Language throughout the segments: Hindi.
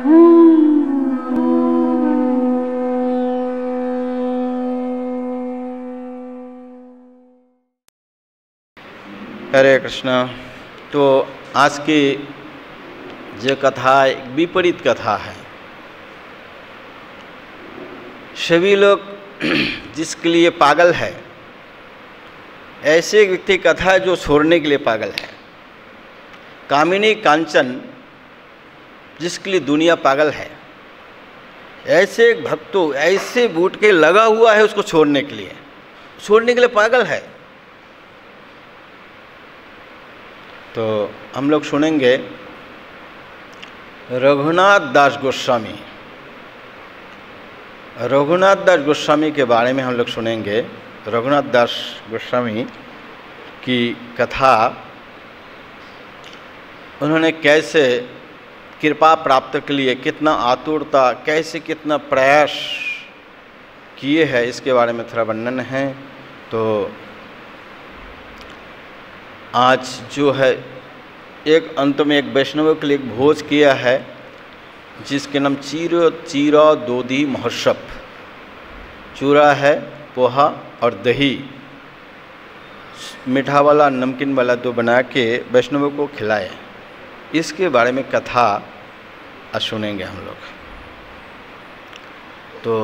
हरे कृष्णा। तो आज की जो कथा एक विपरीत कथा है। सभी लोग जिसके लिए पागल है, ऐसे एक व्यक्ति कथा है जो छोड़ने के लिए पागल है। कामिनी कांचन जिसके लिए दुनिया पागल है, ऐसे एक भक्तों ऐसे बूट के लगा हुआ है उसको छोड़ने के लिए पागल है। तो हम लोग सुनेंगे रघुनाथ दास गोस्वामी के बारे में हम लोग सुनेंगे। रघुनाथ दास गोस्वामी की कथा, उन्होंने कैसे कृपा प्राप्त के लिए कितना आतुरता, कैसे कितना प्रयास किए हैं, इसके बारे में थोड़ा वर्णन है। तो आज जो है एक अंत में एक वैष्णव के लिए एक भोज किया है जिसके नाम चीरा दोधी महोत्सव। चूरा है, पोहा और दही, मीठा वाला नमकीन वाला तो बना के वैष्णवों को खिलाए। इसके बारे में कथा आज सुनेंगे हम लोग। तो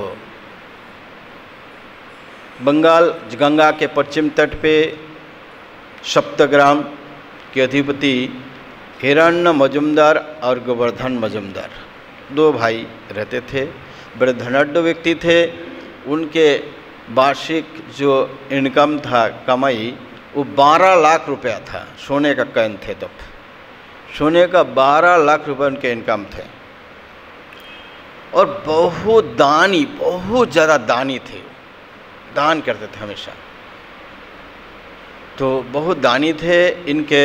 बंगाल गंगा के पश्चिम तट पे सप्तग्राम के अधिपति हिरण्य मजुमदार और गोवर्धन मजुमदार दो भाई रहते थे। बड़े धनाढ्य व्यक्ति थे। उनके वार्षिक जो इनकम था, कमाई, वो 12 लाख रुपया था। सोने का कॉइन थे तब, सोने का 12 लाख रुपये उनके इनकम थे। और बहुत ज़्यादा दानी थे, दान करते थे हमेशा। तो बहुत दानी थे इनके।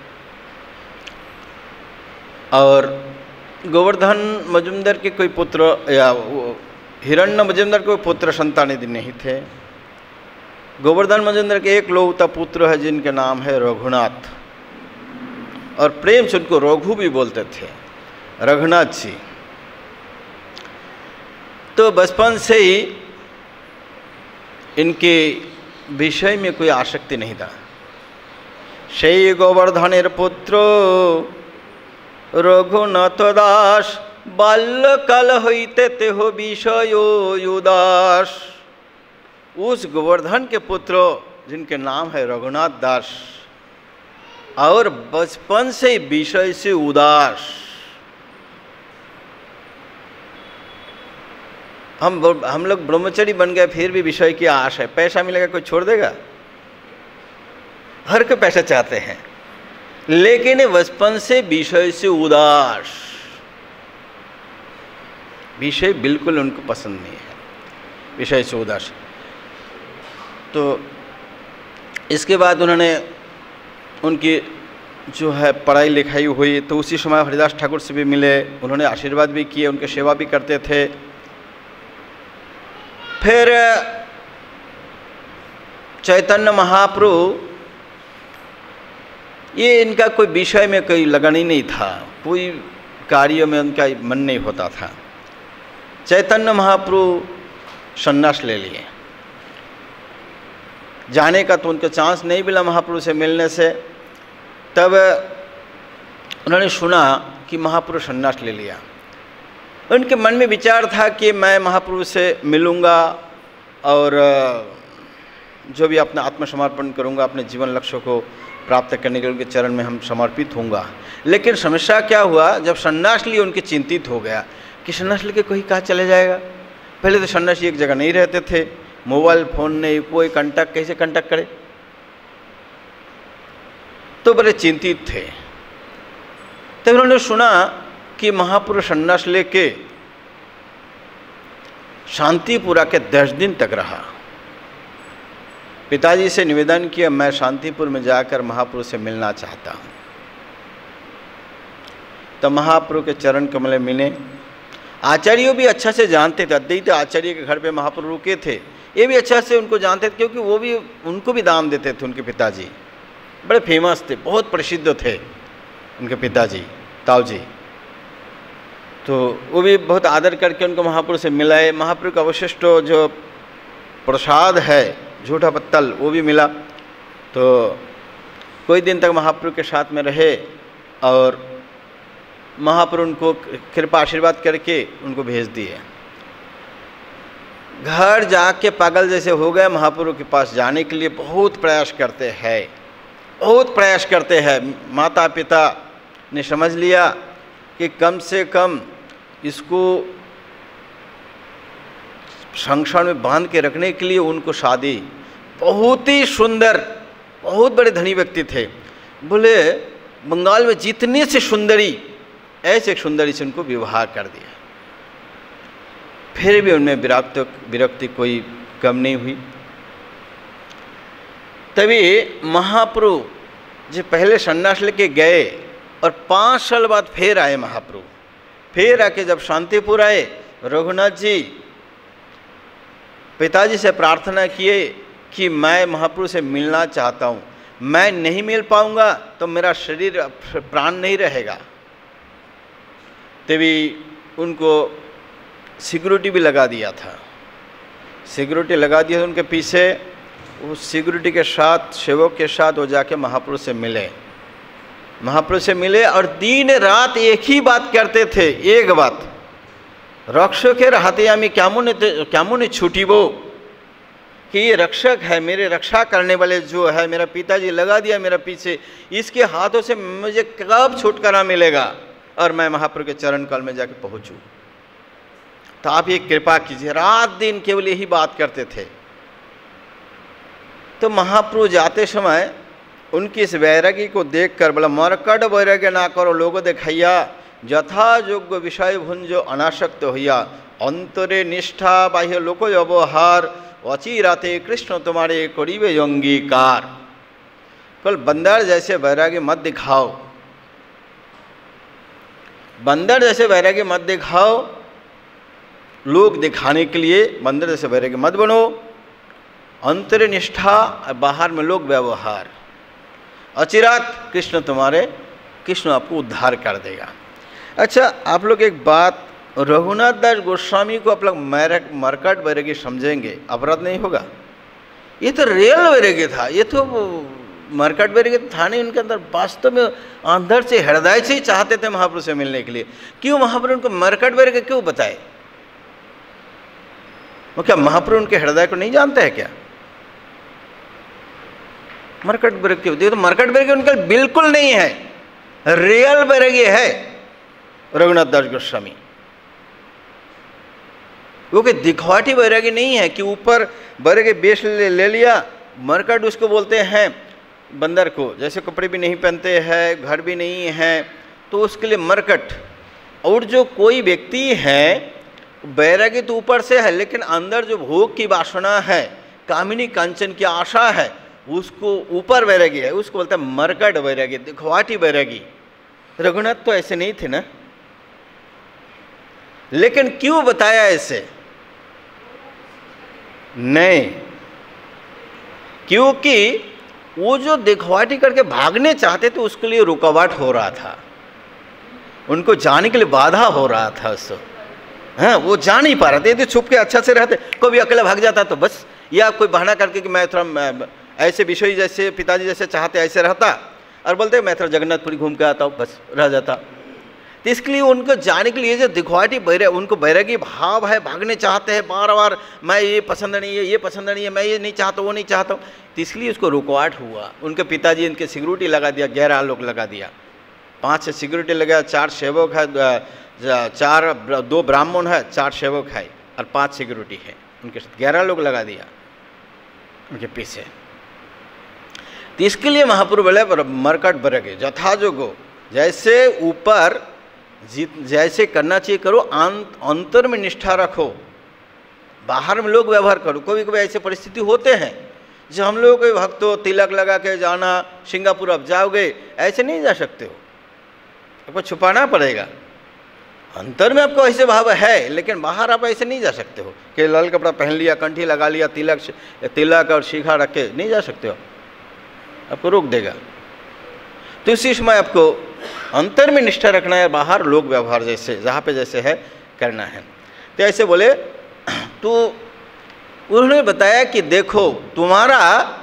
और गोवर्धन मजुमदार के कोई पुत्र या हिरण्य मजुमदार के कोई पुत्र संतान नहीं थे। गोवर्धन मजुमदार के एक लौता पुत्र है जिनके नाम है रघुनाथ, और प्रेम से उनको रघु भी बोलते थे, रघुनाथ जी। तो बचपन से ही इनके विषय में कोई आसक्ति नहीं था। সেই গোবর্ধনের পুত্র রঘুনাথ দাস, बाल्यकाल হইতে तेह विषय उदास। उस गोवर्धन के पुत्र जिनके नाम है रघुनाथ दास, और बचपन से विषय से उदास। हम लोग ब्रह्मचारी बन गए, फिर भी विषय की आश है। पैसा मिलेगा कोई छोड़ देगा? हर कोई पैसा चाहते हैं, लेकिन बचपन से विषय से उदास। विषय बिल्कुल उनको पसंद नहीं है, विषय से उदास। तो इसके बाद उन्होंने उनकी जो है पढ़ाई लिखाई हुई। तो उसी समय हरिदास ठाकुर से भी मिले, उन्होंने आशीर्वाद भी किए, उनकी सेवा भी करते थे। फिर चैतन्य महाप्रभु, ये इनका कोई विषय में कोई लगन ही नहीं था, कोई कार्य में उनका मन नहीं होता था। चैतन्य महाप्रभु सन्यास ले लिए। जाने का तो उनका चांस नहीं मिला महाप्रभु से मिलने से। तब उन्होंने सुना कि महाप्रभु सन्यास ले लिया। उनके मन में विचार था कि मैं महाप्रभु से मिलूँगा और जो भी अपना आत्मसमर्पण करूँगा, अपने जीवन लक्ष्य को प्राप्त करने के लिए उनके चरण में हम समर्पित होऊंगा। लेकिन समस्या क्या हुआ, जब सन्यास लिए उनके चिंतित हो गया कि सन्यास लेके कोई कहाँ चले जाएगा। पहले तो सन्यासी एक जगह नहीं रहते थे, मोबाइल फ़ोन नहीं, कोई कांटेक्ट, कैसे कांटेक्ट करे। तो बड़े चिंतित थे। तब उन्होंने सुना कि महापुरुष सन्यास लेके शांतिपुरा के 10 दिन तक रहा। पिताजी से निवेदन किया, मैं शांतिपुर में जाकर महाप्रभु से मिलना चाहता हूँ। तो महाप्रभु के चरण कमल मिले। आचार्यों भी अच्छा से जानते थे, अद्वैत आचार्य के घर पे महाप्रभु रुके थे, ये भी अच्छा से उनको जानते थे, क्योंकि वो भी उनको भी दान देते थे। उनके पिताजी बड़े फेमस थे, बहुत प्रसिद्ध थे उनके पिताजी ताऊ जी। तो वो भी बहुत आदर करके उनको महाप्रभु से मिलाए। महाप्रभु का अवशिष्ट जो प्रसाद है झूठा पत्तल वो भी मिला। तो कोई दिन तक महाप्रभु के साथ में रहे और महाप्रभु उनको कृपा आशीर्वाद करके उनको भेज दिए। घर जाके पागल जैसे हो गए, महाप्रभु के पास जाने के लिए बहुत प्रयास करते हैं, बहुत प्रयास करते हैं। माता पिता ने समझ लिया कि कम से कम इसको संसार में बांध के रखने के लिए उनको शादी, बहुत ही सुंदर, बहुत बड़े धनी व्यक्ति थे, बोले बंगाल में जितने से सुंदरी, ऐसे एक सुंदरी से उनको विवाह कर दिया। फिर भी उनमें विरक्ति कोई कम नहीं हुई। तभी महाप्रभु जो पहले सन्यास लेके गए और 5 साल बाद फिर आए महाप्रभु। फिर आके जब शांतिपुर आए, रघुनाथ जी पिताजी से प्रार्थना किए कि मैं महाप्रभु से मिलना चाहता हूँ, मैं नहीं मिल पाऊँगा तो मेरा शरीर प्राण नहीं रहेगा। तभी उनको सिक्योरिटी भी लगा दिया था, सिक्योरिटी लगा दिया था उनके पीछे। उस सिक्योरिटी के साथ, सेवक के साथ वो जाके महाप्रभु से मिले, महाप्रभु से मिले और दिन रात एक ही बात करते थे, एक बात, रक्षकेर हाथे आमी केमन छुटिबो, कि ये रक्षक है, मेरे रक्षा करने वाले जो है, मेरा पिताजी लगा दिया मेरा पीछे, इसके हाथों से मुझे कब छुटकारा मिलेगा और मैं महाप्रभु के चरण कल में जाके पहुंचूं। तो आप ये कृपा कीजिए। रात दिन केवल यही बात करते थे। तो महाप्रभु जाते समय उनकी इस वैरागी को देखकर बोला, मरकट वैराग्य ना करो लोगो देखैया, यथा योग्य विषय भुंजो अनासक्त होइया, अंतरे निष्ठा बाह्य लोको व्यवहार, अचिराते कृष्ण तुम्हारे करीबे अंगीकार। कल बंदर जैसे वैरागी मत दिखाओ, बंदर जैसे वैरागी मत दिखाओ, लोग दिखाने के लिए बंदर जैसे वैरागी मत बनो। अंतर निष्ठा, बाहर में लोग व्यवहार, अचिरात कृष्ण आपको उद्धार कर देगा। अच्छा, आप लोग एक बात, रघुनाथ दास गोस्वामी को आप लोग मरकट वैरागी समझेंगे, अपराध नहीं होगा। ये तो रियल वैरागी था, ये तो मरकट वैरागी था नहीं। उनके अंदर वास्तव में अंदर से, हृदय से ही चाहते थे महाप्रभु से मिलने के लिए। क्यों महाप्रभु उनको मरकट वैरागी क्यों बताए? वो क्या महाप्रभु उनके हृदय को नहीं जानते हैं क्या? मरकट वैरागी होती है तो मरकट वैरागी उनका बिल्कुल नहीं है, रियल वैरागी है रघुनाथ दास गोस्वामी। वो कोई दिखवाटी वैरागी नहीं है कि ऊपर वैरागी बेच ले लिया। मरकट उसको बोलते हैं बंदर को, जैसे कपड़े भी नहीं पहनते हैं, घर भी नहीं है, तो उसके लिए मरकट। और जो कोई व्यक्ति है वैरागी तो ऊपर से है, लेकिन अंदर जो भोग की वासना है, कामिनी कांचन की आशा है, उसको ऊपर वैरागी है, उसको बोलते हैं मरकट वैरागी, दिखवाटी वैरागी। रघुनाथ तो ऐसे नहीं थे ना, लेकिन क्यों बताया ऐसे? नहीं, क्योंकि वो जो दिखवाटी करके भागने चाहते थे उसके लिए रुकावट हो रहा था, उनको जाने के लिए बाधा हो रहा था उसको। हाँ, वो जा नहीं पा रहे थे। यदि छुप के अच्छा से रहते, कोई भी अकेला भाग जाता तो बस, या कोई बहाना करके कि मैं थोड़ा ऐसे विषय जैसे पिताजी जैसे चाहते ऐसे रहता, और बोलते मैं थोड़ा जगन्नाथपुरी घूम के आता हूँ, बस रह जाता। तो इसके लिए उनको जाने के लिए जो दिखवाटी उनको बैरागी भाव है, भागने चाहते हैं बार बार, मैं ये पसंद नहीं है, ये पसंद नहीं है, मैं ये नहीं चाहता, वो नहीं चाहता हूँ। तो इसलिए उसको रुकावट हुआ। उनके पिताजी इनके सिक्योरिटी लगा दिया, 11 लोग लगा दिया, 5 से सिक्योरिटी लगा, 4 सेवक है, 2 ब्राह्मण है, 4 सेवक है और 5 सिक्योरिटी है, उनके साथ 11 लोग लगा दिया उनके पीछे। तो इसके लिए महाप्रभु बोले मरकट वैरागी यथा जोगो, जैसे ऊपर जैसे करना चाहिए करो, अंतर में निष्ठा रखो, बाहर में लोग व्यवहार करो। कभी कभी ऐसे परिस्थिति होते हैं जो हम लोगों के भक्तों तिलक लगा के जाना, सिंगापुर अब जाओगे, ऐसे नहीं जा सकते हो, आपको छुपाना पड़ेगा। अंतर में आपको ऐसे भाव है, लेकिन बाहर आप ऐसे नहीं जा सकते हो कि लाल कपड़ा पहन लिया, कंठी लगा लिया, तिलक और शिखा रख के नहीं जा सकते हो, आपको रोक देगा। तो इसी समय आपको अंतर में निष्ठा रखना है, बाहर लोक व्यवहार जैसे जहाँ पे जैसे है करना है। तो ऐसे बोले। तो उन्होंने बताया कि देखो तुम्हारा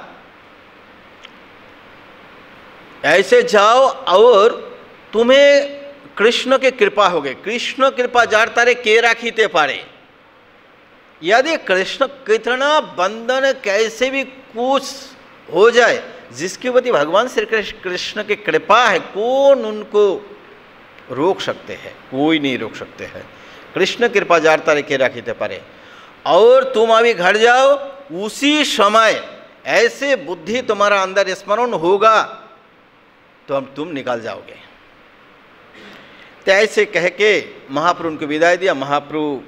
ऐसे जाओ और तुम्हें कृष्ण की कृपा हो गई। कृष्ण कृपा जार तारे के राखीते पारे। यदि कृष्ण कितना बंधन कैसे भी कुछ हो जाए, जिसके प्रति भगवान श्री कृष्ण की कृपा है, कौन उनको रोक सकते हैं? कोई नहीं रोक सकते हैं। कृष्ण कृपा जार तारे के राखीते पारे। और तुम अभी घर जाओ, उसी समय ऐसे बुद्धि तुम्हारा अंदर स्मरण होगा तो तुम निकाल जाओगे। तो ऐसे कह के महाप्रभु उनको विदाई दिया। महाप्रभु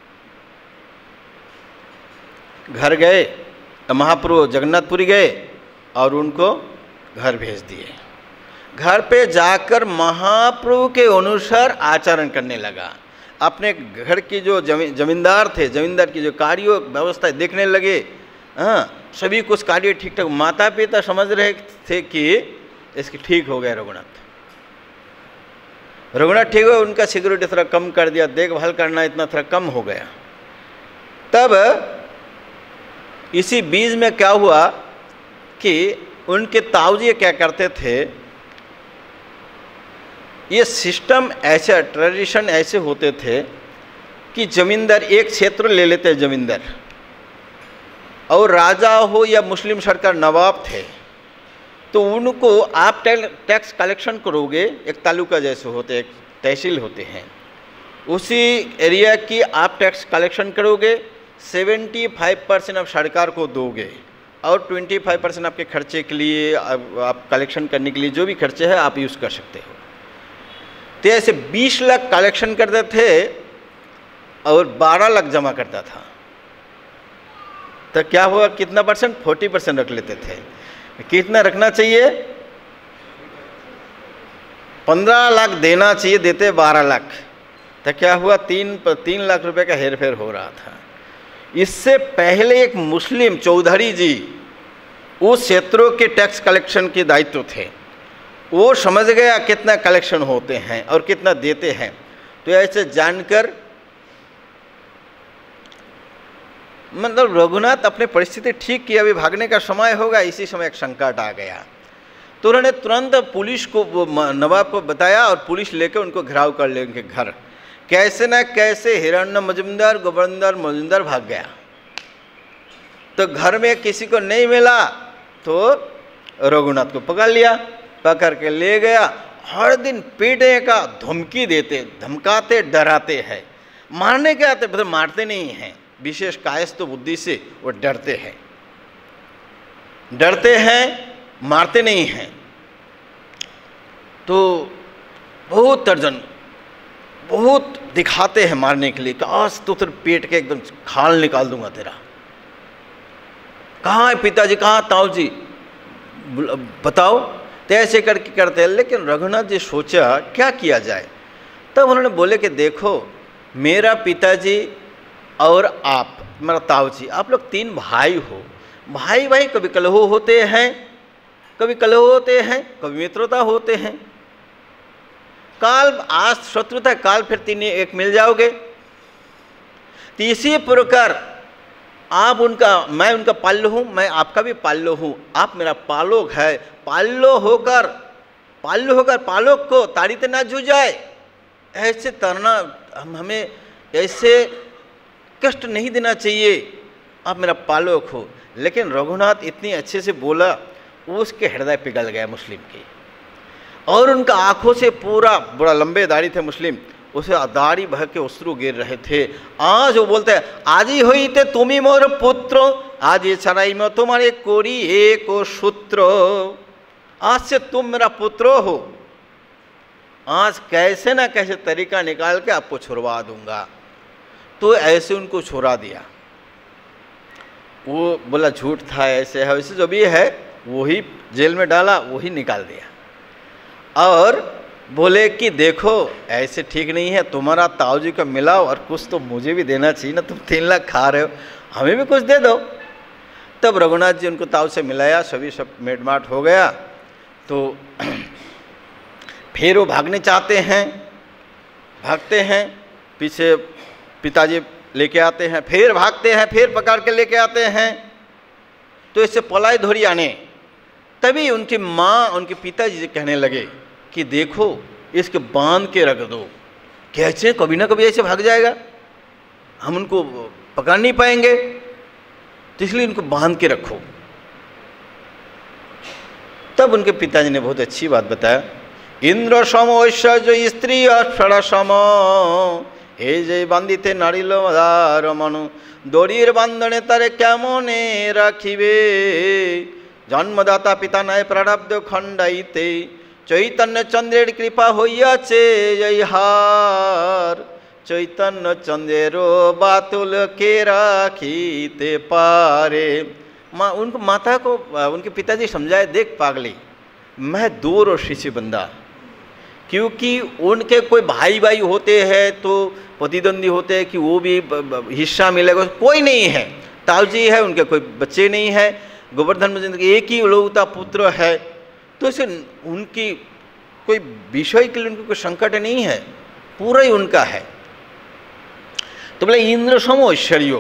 घर गए, महाप्रभु जगन्नाथपुरी गए और उनको घर भेज दिए। घर पे जाकर महाप्रभु के अनुसार आचरण करने लगा। अपने घर की जो जमींदार थे, जमींदार की जो कार्य व्यवस्था देखने लगे। हाँ, सभी कुछ कार्य ठीक ठाक। माता पिता समझ रहे थे कि इसकी ठीक हो गया रघुनाथ ठीक हुआ। उनका सिक्योरिटी थोड़ा कम कर दिया, देखभाल करना इतना थोड़ा कम हो गया। तब इसी बीच में क्या हुआ कि उनके ताऊजी क्या करते थे, ये सिस्टम ऐसे ट्रेडिशन ऐसे होते थे कि जमींदार एक क्षेत्र ले लेते हैं जमींदार, और राजा हो या मुस्लिम सरकार नवाब थे, तो उनको आप टैक्स कलेक्शन करोगे। एक तालुका जैसे होते, एक तहसील होते हैं, उसी एरिया की आप टैक्स कलेक्शन करोगे। 75% आप सरकार को दोगे और 25% आपके खर्चे के लिए, आप कलेक्शन करने के लिए जो भी खर्चे हैं आप यूज़ कर सकते हो। तो ऐसे 20 लाख कलेक्शन करते थे और 12 लाख जमा करता था। तो क्या हुआ, कितना परसेंट? 40% रख लेते थे। कितना रखना चाहिए? 15 लाख देना चाहिए, देते 12 लाख। तो क्या हुआ, 3 लाख रुपए का हेरफेर हो रहा था। इससे पहले एक मुस्लिम चौधरी जी उस क्षेत्रों के टैक्स कलेक्शन के दायित्व थे, वो समझ गया कितना कलेक्शन होते हैं और कितना देते हैं। तो ऐसे जानकर मतलब रघुनाथ अपने परिस्थिति ठीक की, अभी भागने का समय होगा, इसी समय एक संकट आ गया। तो उन्होंने तुरंत पुलिस को, नवाब को बताया और पुलिस लेकर उनको घेराव कर ले उनके घर। कैसे ना कैसे हिरण्य मजुमदार, गोवर्धन मजुमदार भाग गया। तो घर में किसी को नहीं मिला तो रघुनाथ को पकड़ लिया, पकड़ के ले गया। हर दिन पीटने का धमकी देते, धमकाते, डराते हैं। मारने के आते, मतलब मारते नहीं हैं, विशेष कायस्थ बुद्धि से वो डरते हैं, मारते नहीं हैं। तो बहुत तर्जन, बहुत दिखाते हैं मारने के लिए कि आज तो तेरे पेट के एकदम खाल निकाल दूंगा तेरा। कहाँ है पिताजी, कहाँ ताऊ जी, बताओ। तो ऐसे करके करते हैं। लेकिन रघुनाथ जी सोचा क्या किया जाए। तब उन्होंने बोले कि देखो, मेरा पिताजी और आप, मेरा ताऊ जी, आप लोग 3 भाई हो। भाई भाई कभी कलह होते हैं, कभी मित्रता होते हैं। काल आज शत्रुता, काल फिर 3 एक मिल जाओगे। तो इसी प्रकार आप उनका, मैं उनका पाल्य हूँ, मैं आपका भी पाल्य हूँ। आप मेरा पालोक है। पाल्य होकर पालोक को ताड़ीते ना जू जाए, ऐसे तरना, हमें ऐसे कष्ट नहीं देना चाहिए। आप मेरा पालोक हो। लेकिन रघुनाथ इतनी अच्छे से बोला, उसके हृदय पिघल गया मुस्लिम की, और उनका आंखों से पूरा, बड़ा लंबे दाढ़ी थे मुस्लिम, उसे दाढ़ी बह के अश्रु गिर रहे थे। आज वो बोलते हैं, आज ही हुई थे तुम्ही मोर पुत्र, आज ये छड़ाई में तुम्हारे कोरी एक सूत्र। आज से तुम मेरा पुत्र हो, आज कैसे ना कैसे तरीका निकाल के आपको छुड़वा दूंगा। तो ऐसे उनको छुड़ा दिया। वो बोला झूठ था, ऐसे है वैसे, जो भी है वही जेल में डाला, वही निकाल दिया। और बोले कि देखो ऐसे ठीक नहीं है, तुम्हारा ताऊ जी का मिलाओ और कुछ तो मुझे भी देना चाहिए ना, तुम 3 लाख खा रहे हो, हमें भी कुछ दे दो। तब रघुनाथ जी उनको ताऊ से मिलाया, सभी सब मेटमाट हो गया। तो फिर वो भागने चाहते हैं, भागते हैं, पीछे पिताजी लेके आते हैं, फिर भागते हैं, फिर पकड़ के लेके आते हैं। तो इससे पलाई धोरी आने, तभी उनकी माँ, उनके पिताजी कहने लगे कि देखो इसके बांध के रख दो, कैसे कभी ना कभी ऐसे भाग जाएगा, हम उनको पकड़ नहीं पाएंगे, तो इसलिए इनको बांध के रखो। तब उनके पिताजी ने बहुत अच्छी बात बताया, इंद्र सम ऐश्वर्य स्त्री अक्षर सम हे जे बांधिते नारिल मदार मनु दड़िर बांधने तारे केमने राखिबे जन्मदाता पिता नय प्रारब्ध खंडाइते चैतन्य चंद्रेर कृपा हইয়াছে এই হার चैतन्य चंद्रेरो बातुल के राखीते पारे। माँ उनको माता को उनके पिताजी समझाए, देख पागली, मैं दूर और शिशु बंदा, क्योंकि उनके कोई भाई भाई होते हैं तो प्रतिद्वंदी होते हैं कि वो भी हिस्सा मिलेगा, कोई नहीं है। ताऊजी है, उनके कोई बच्चे नहीं है, गोवर्धन मजेंद्र के एक ही लौता पुत्र है, तो इसे उनकी कोई विषय के लिए उनको कोई संकट नहीं है, पूरा ही उनका है। तो बोले इंद्र सम ऐश्वर्य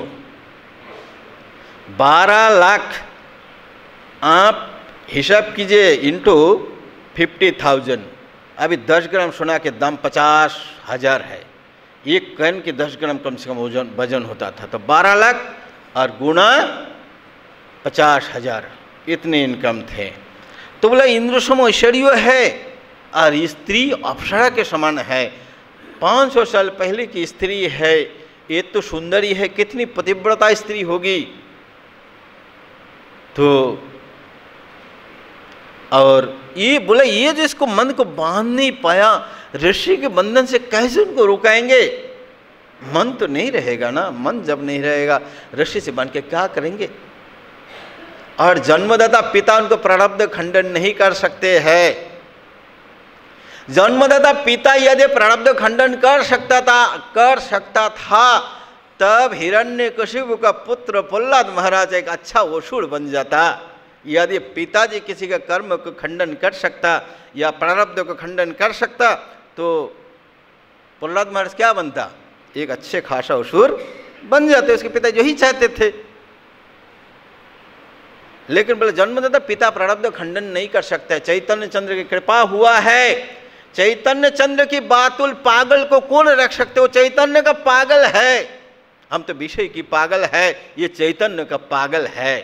12 लाख आप हिसाब कीजिए इंटू 50,000, अभी 10 ग्राम सोना के दाम 50,000 है, एक कण के 10 ग्राम कम से कम वजन होता था, तो 12 लाख और गुणा 50,000 इतने इनकम थे। तो बोला इंद्र सम ऐश्वर्य है और स्त्री अप्सरा के समान है, 500 साल पहले की स्त्री है, ये तो सुंदरी है, कितनी पतिव्रता स्त्री होगी। तो और ये बोला ये जो इसको मन को बांध नहीं पाया, ऋषि के बंधन से कैसे उनको रुकाएंगे, मन तो नहीं रहेगा ना, मन जब नहीं रहेगा ऋषि से बांध के क्या करेंगे। और जन्मदाता पिता उनको प्रारब्ध खंडन नहीं कर सकते हैं। जन्मदाता पिता यदि प्रारब्ध खंडन कर सकता था तब हिरण्यकशिपु का पुत्र प्रहलाद महाराज एक अच्छा असुर बन जाता। यदि पिताजी किसी का कर्म को खंडन कर सकता या प्रारब्ध को खंडन कर सकता तो प्रहलाद महाराज क्या बनता, एक अच्छे खासा असुर बन जाते, उसके पिता यही चाहते थे। लेकिन बोले जन्मदाता पिता प्रारब्ध खंडन नहीं कर सकता। चैतन्य चंद्र की कृपा हुआ है, चैतन्य चंद्र की बातुल पागल को कौन रख सकते, वो चैतन्य का पागल है, हम तो विषय की पागल है, ये चैतन्य का पागल है।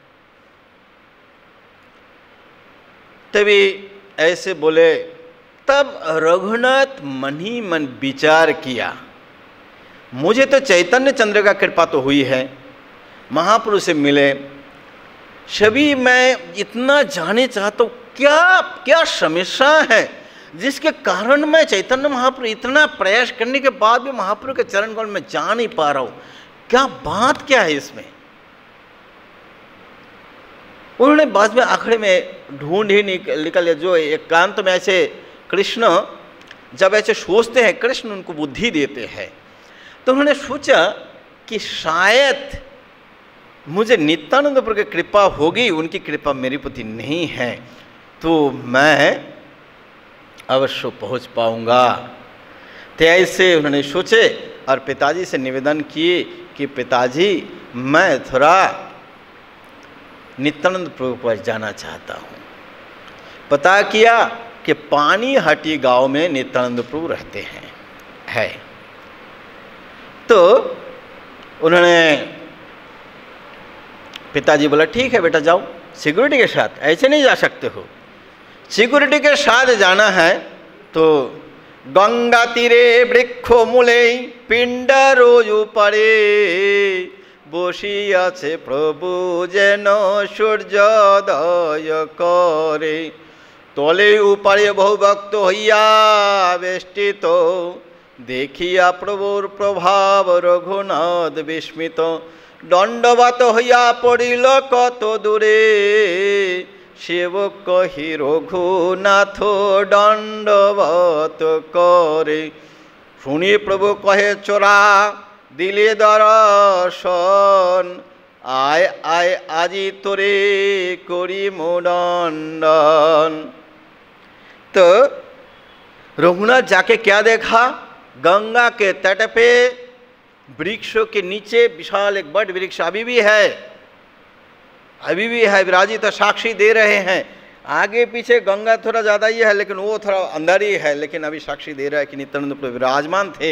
तभी ऐसे बोले, तब रघुनाथ मन ही मन विचार किया, मुझे तो चैतन्य चंद्र का कृपा तो हुई है, महापुरुष से मिले, सभी मैं इतना जाने चाहता हूँ क्या क्या समस्या है जिसके कारण मैं चैतन्य महाप्रभु इतना प्रयास करने के बाद भी महाप्रभु के चरण कमल में जा नहीं पा रहा हूँ, क्या बात क्या है इसमें। उन्होंने बाद में आखिर में ढूंढ ही निकल जो एकांत में ऐसे कृष्ण जब ऐसे सोचते हैं, कृष्ण उनको बुद्धि देते हैं, तो उन्होंने सोचा कि शायद मुझे नित्यानंद प्रभु की कृपा होगी, उनकी कृपा मेरे प्रति नहीं है, तो मैं अवश्य पहुंच पाऊंगा। तो ऐसे उन्होंने सोचे और पिताजी से निवेदन किए कि पिताजी मैं थोड़ा नित्यानंद प्रभु पास जाना चाहता हूँ। पता किया कि पानीहाटी गांव में नित्यानंद प्रभु रहते हैं है। तो उन्होंने पिताजी बोला ठीक है बेटा जाओ, सिक्योरिटी के साथ, ऐसे नहीं जा सकते हो, सिक्योरिटी के साथ जाना है। तो गंगा तीरे वृक्ष मूले पिंड रोजू पड़े बसियाছে प्रभु जेन सूर्योदय करे तले उपारे बहु भक्त हইয়া বেষ্টিত देखिया प्रभुर प्रभाव रघुनाथ विस्मित दंडवत हইয়া पड़िल कत दूरे सेवक कही रघुनाथ दंडवत करे शुनि प्रभु कहे चोरा दिले दर्शन आय आय आजी तोरे करी मुदंडन। तो रघुनाथ जाके क्या देखा, गंगा के तट पे वृक्षों के नीचे विशाल एक बड़ वृक्ष अभी भी है विराजित, तो साक्षी दे रहे हैं। आगे पीछे गंगा थोड़ा ज़्यादा ही है, लेकिन वो थोड़ा अंदर ही है, लेकिन अभी साक्षी दे रहा है कि नित्यानंद प्रभु विराजमान थे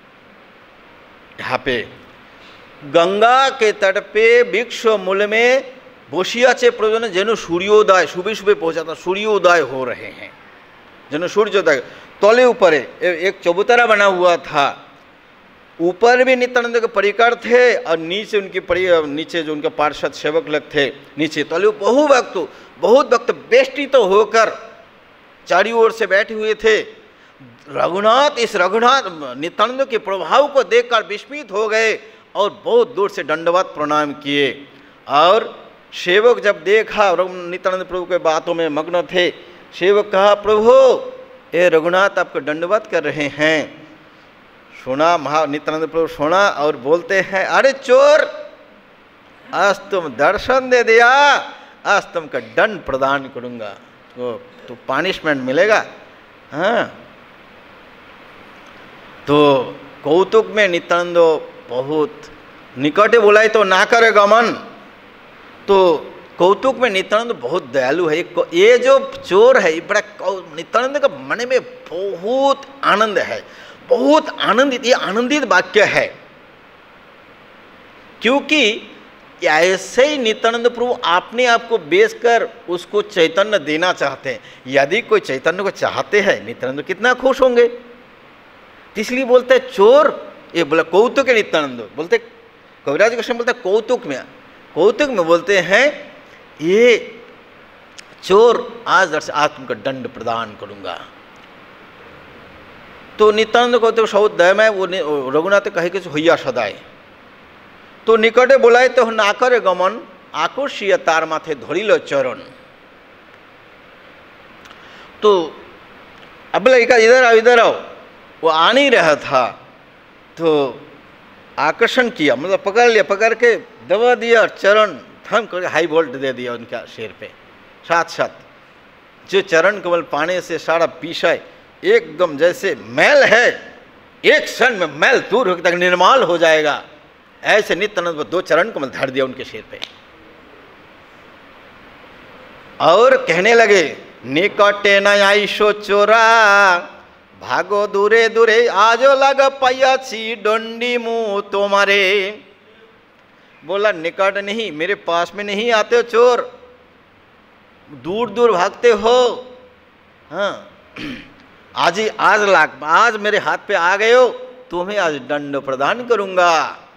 यहाँ पे। गंगा के तट पे वृक्ष मूल में बसियाचे प्रभु जेनु सूर्योदय, सुबह सुबह पहुँचा था, सूर्योदय हो रहे हैं, जेनु सूर्योदय। तले ऊपर एक चबूतरा बना हुआ था, ऊपर भी नित्यानंद के परिकर थे और नीचे उनकी नीचे जो उनके पार्षद सेवक लोग थे नीचे, तले बहुत भक्त बेष्टित तो होकर चारों ओर से बैठे हुए थे। रघुनाथ नित्यानंद के प्रभाव को देखकर विस्मित हो गए और बहुत दूर से दंडवत प्रणाम किए। और सेवक जब देखा नित्यानंद प्रभु के बातों में मग्न थे, सेवक कहा, प्रभु ये रघुनाथ आपको दंडवत कर रहे हैं। सुना नित्यानंद प्रभु सुना और बोलते हैं, अरे चोर, आज तुम दर्शन दे दिया, आज तुमका दंड प्रदान करूंगा, तो पनिशमेंट मिलेगा। हाँ, तो कौतुक में नित्यानंद बहुत निकटे बुलाए तो ना करे गमन, तो कौतुक में नित्यानंद बहुत दयालु है। ये जो चोर है, बड़ा नित्यानंद का मन में बहुत आनंद है, बहुत आनंदित, ये आनंदित वाक्य है, क्योंकि ऐसे ही नित्यानंद प्रभु अपने आप को बेचकर उसको चैतन्य देना चाहते हैं। यदि कोई चैतन्य को चाहते हैं, नित्यानंद कितना खुश होंगे। इसलिए बोलते हैं चोर, ये बोला कौतुक है, नित्यानंद बोलते, कविराज कृष्ण बोलते कौतुक में बोलते हैं, ये चोर आज तुमको दंड प्रदान करूंगा। तो नित्यानंद कहते सौ दयमय, वो रघुनाथ कहे कि होइया सदाय। तो निकटे बोलाए तो ना करे गमन, आकर्षीय तार माथे धरिल चरण। तो अब इधर आओ, वो आ नहीं रहा था, तो आकर्षण किया, मतलब पकड़ लिया, पकड़ के दबा दिया, चरण थम करके हाई वोल्ट दे दिया उनका सिर पे। साथ जो चरण कमल पाने से सारा विषय एकदम जैसे मैल है, एक क्षण में मैल दूर होकर तक निर्मल हो जाएगा, ऐसे नित्यानंद दो चरण कमल धर दिया उनके सिर पे और कहने लगे, निकटे न आईशो चोरा, भागो दूरे दूरे, आजो लग पायाची डंडी मुँह तुम्हारे। बोला निकट नहीं, मेरे पास में नहीं आते हो चोर, दूर दूर भागते हो। हाँ, आज मेरे हाथ पे आ गए हो, तुम्हें आज दंड प्रदान करूंगा,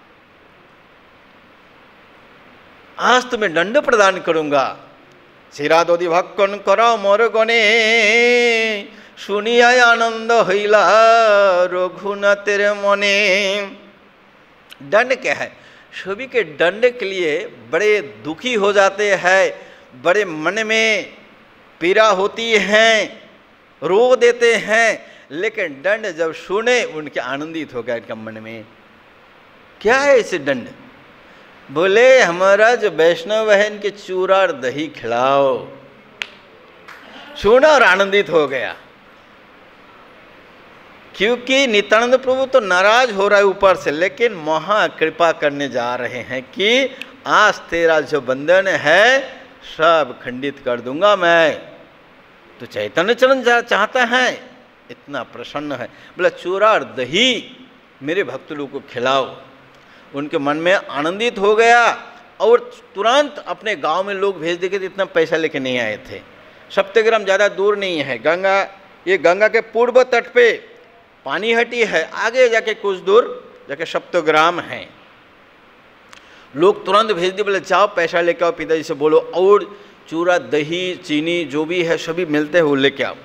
आज तुम्हें दंड प्रदान करूंगा। शिरादोदी भक्कन करो मोर गणे, सुनिया आनंद हईला रघुनाथेर मने। दंड क्या है? सभी के दंड के लिए बड़े दुखी हो जाते हैं, बड़े मन में पीड़ा होती है, रो देते हैं, लेकिन दंड जब सुने उनके आनंदित हो गया इनका मन में। क्या है इसे दंड? बोले हमारा जो वैष्णव है इनके चूरा और दही खिलाओ। सुना और आनंदित हो गया, क्योंकि नित्यानंद प्रभु तो नाराज हो रहा है ऊपर से, लेकिन महा कृपा करने जा रहे हैं कि आज तेरा जो बंधन है सब खंडित कर दूंगा मैं। तो चैतन्य चरण चाहता है, इतना प्रसन्न है। बोला चूरा और दही मेरे भक्त लोग को खिलाओ। उनके मन में आनंदित हो गया और तुरंत अपने गांव में लोग भेज देके, इतना पैसा लेके नहीं आए थे। सप्तग्राम ज़्यादा दूर नहीं है, ये गंगा के पूर्व तट पे पानीहटी है, आगे जाके कुछ दूर जाके सप्तग्राम है। लोग तुरंत भेज दिए, बोले जाओ पैसा लेके आओ, पिताजी से बोलो और चूरा दही चीनी जो भी है सभी मिलते हैं वो लेके आओ।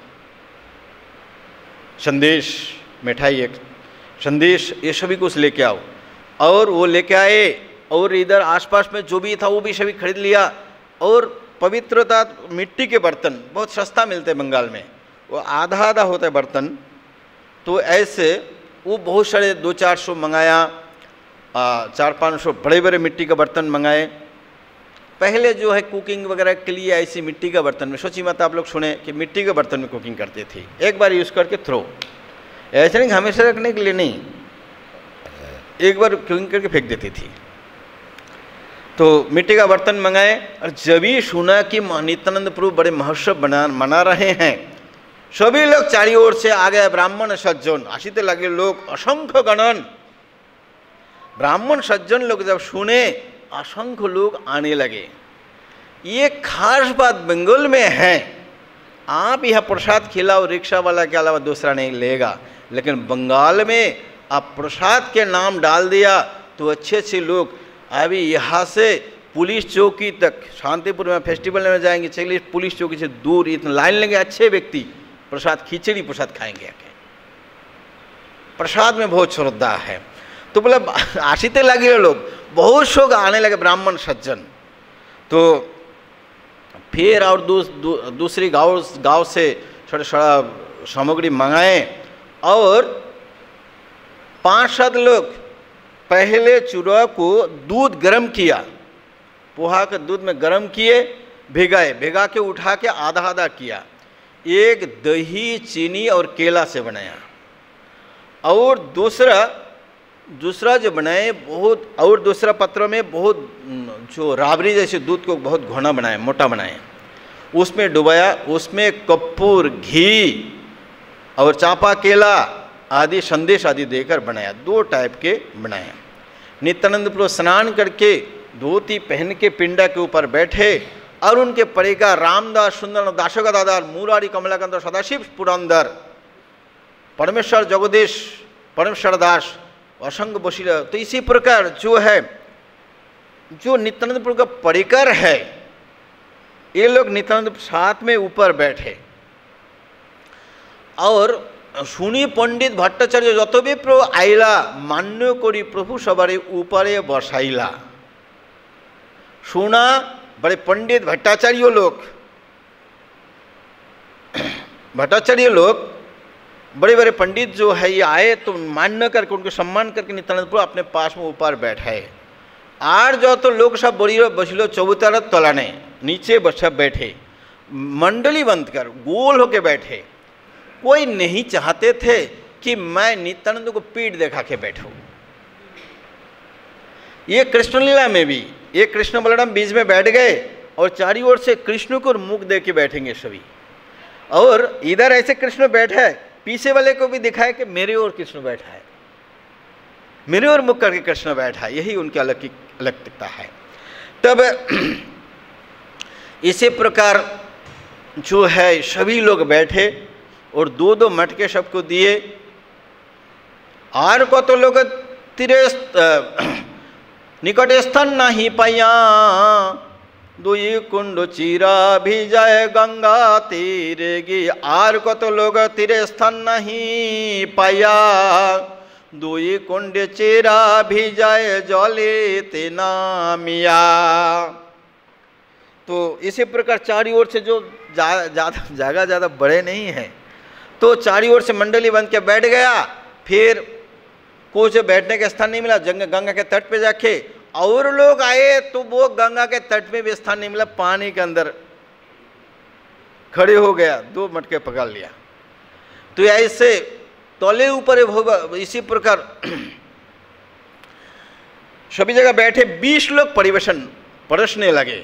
संदेश मिठाई, एक संदेश, ये सभी कुछ लेके आओ। और वो लेके आए और इधर आसपास में जो भी था वो भी सभी खरीद लिया। और पवित्रता मिट्टी के बर्तन बहुत सस्ता मिलते हैं बंगाल में, वो आधा आधा होता है बर्तन। तो ऐसे वो बहुत सारे 200-400 मंगाया, 400-500 बड़े बड़े मिट्टी के बर्तन मंगाए पहले जो है कुकिंग वगैरह के लिए ऐसी मिट्टी का बर्तन में, सोची मत आप लोग सुने कि मिट्टी के बर्तन में कुकिंग करते थे, एक बार यूज़ करके थ्रो, ऐसा नहीं हमेशा रखने के लिए नहीं, एक बार कुकिंग करके फेंक देती थी। तो मिट्टी का बर्तन मंगाए और जब ही सुना कि नित्यानंद प्रभु बड़े महोत्सव मना रहे हैं, सभी लोग चारों ओर से आ गए, ब्राह्मण सज्जन आशीते लगे लोग असंख्य गणन, ब्राह्मण सज्जन लोग जब सुने असंख्य लोग आने लगे। ये खास बात बंगाल में है, आप यह प्रसाद खिलाओ रिक्शा वाला के अलावा दूसरा नहीं लेगा, लेकिन बंगाल में आप प्रसाद के नाम डाल दिया तो अच्छे अच्छे लोग अभी यहाँ से पुलिस चौकी तक, शांतिपुर में फेस्टिवल में जाएंगे, चलिए पुलिस चौकी से दूर इतना लाइन लेंगे, अच्छे व्यक्ति प्रसाद खिचड़ी प्रसाद खाएंगे आके, प्रसाद में बहुत श्रद्धा है। तो बोला आशीते लगे लोग, बहुत लोग आने लगे ब्राह्मण सज्जन। तो फिर और दूसरी गांव से छोटा छोटा सामग्री मंगाए और 5-7 लोग पहले चूड़ा को दूध गर्म किया, पोहा के दूध में गर्म किए, भिगाए, भिगा के उठा के आधा आधा किया, एक दही चीनी और केला से बनाया, और दूसरा जो बनाए बहुत, और दूसरा पत्र में बहुत जो राबड़ी जैसे दूध को बहुत घना बनाए, मोटा बनाए, उसमें डुबाया, उसमें कपूर घी और चापा केला आदि संदेश आदि देकर बनाया, 2 टाइप के बनाया। नित्यानंद प्रभु स्नान करके धोती पहन के पिंडा के ऊपर बैठे और उनके परेगा रामदास, सुंदर दासो का दादा, मुरारी, कमलाकांत, सदाशिव पुरंदर, परमेश्वर जगदीश, परमेश्वर दास, असंग बशीला। तो इसी प्रकार जो है, जो नित्यानंद प्रभु का परिकर है, ये लोग नित्यानंद साथ में ऊपर बैठे और শুনি পণ্ডিত ভট্টাচার্য যত বি প্রভু আইলা মান্য করি প্রভু সবারে উপরে বসাইলা। सुना बड़े पंडित भट्टाचार्य लोग बड़े बड़े पंडित जो है ये आए तो मान्य करके उनको सम्मान करके नित्यानंद प्रभु अपने पास में ऊपर बैठाए। और जो तो लोग सब बड़ी बसिलो चौबूतर तलाने नीचे सब बैठे, मंडली बंद कर गोल होके बैठे। कोई नहीं चाहते थे कि मैं नित्यानंद को पीठ देखा के बैठूं। ये कृष्ण लीला में भी ये कृष्ण बलराम बीच में बैठ गए और चारों ओर से कृष्ण को मुख दे के बैठेंगे सभी, और इधर ऐसे कृष्ण बैठा है, पीछे वाले को भी दिखाए कि मेरे ओर कृष्ण बैठा है, मेरे ओर मुख करके कृष्ण बैठा है। यही उनकी अलौकिकता है। तब इसी प्रकार जो है सभी लोग बैठे और 2-2 मटके सबको दिए। और को तो लोग तिरे निकट स्थान नहीं पाया, 2 कुंड चीरा भी जाए गंगा तीरे गी। आर को तो लोग तिरे स्थान नहीं पाया, 2 कुंड चीरा भी जाए जले तेना मिया। तो इसी प्रकार चारों ओर से जो जगह ज़्यादा बड़े नहीं है तो चारों ओर से मंडली बन के बैठ गया। फिर कुछ बैठने का स्थान नहीं मिला, गंगा के तट पे जाके और लोग आए तो वो गंगा के तट में भी स्थान नहीं मिला, पानी के अंदर खड़े हो गया, 2 मटके पकड़ लिया। तो ऐसे तले ऊपर इसी प्रकार सभी जगह बैठे 20 लोग परसने लगे,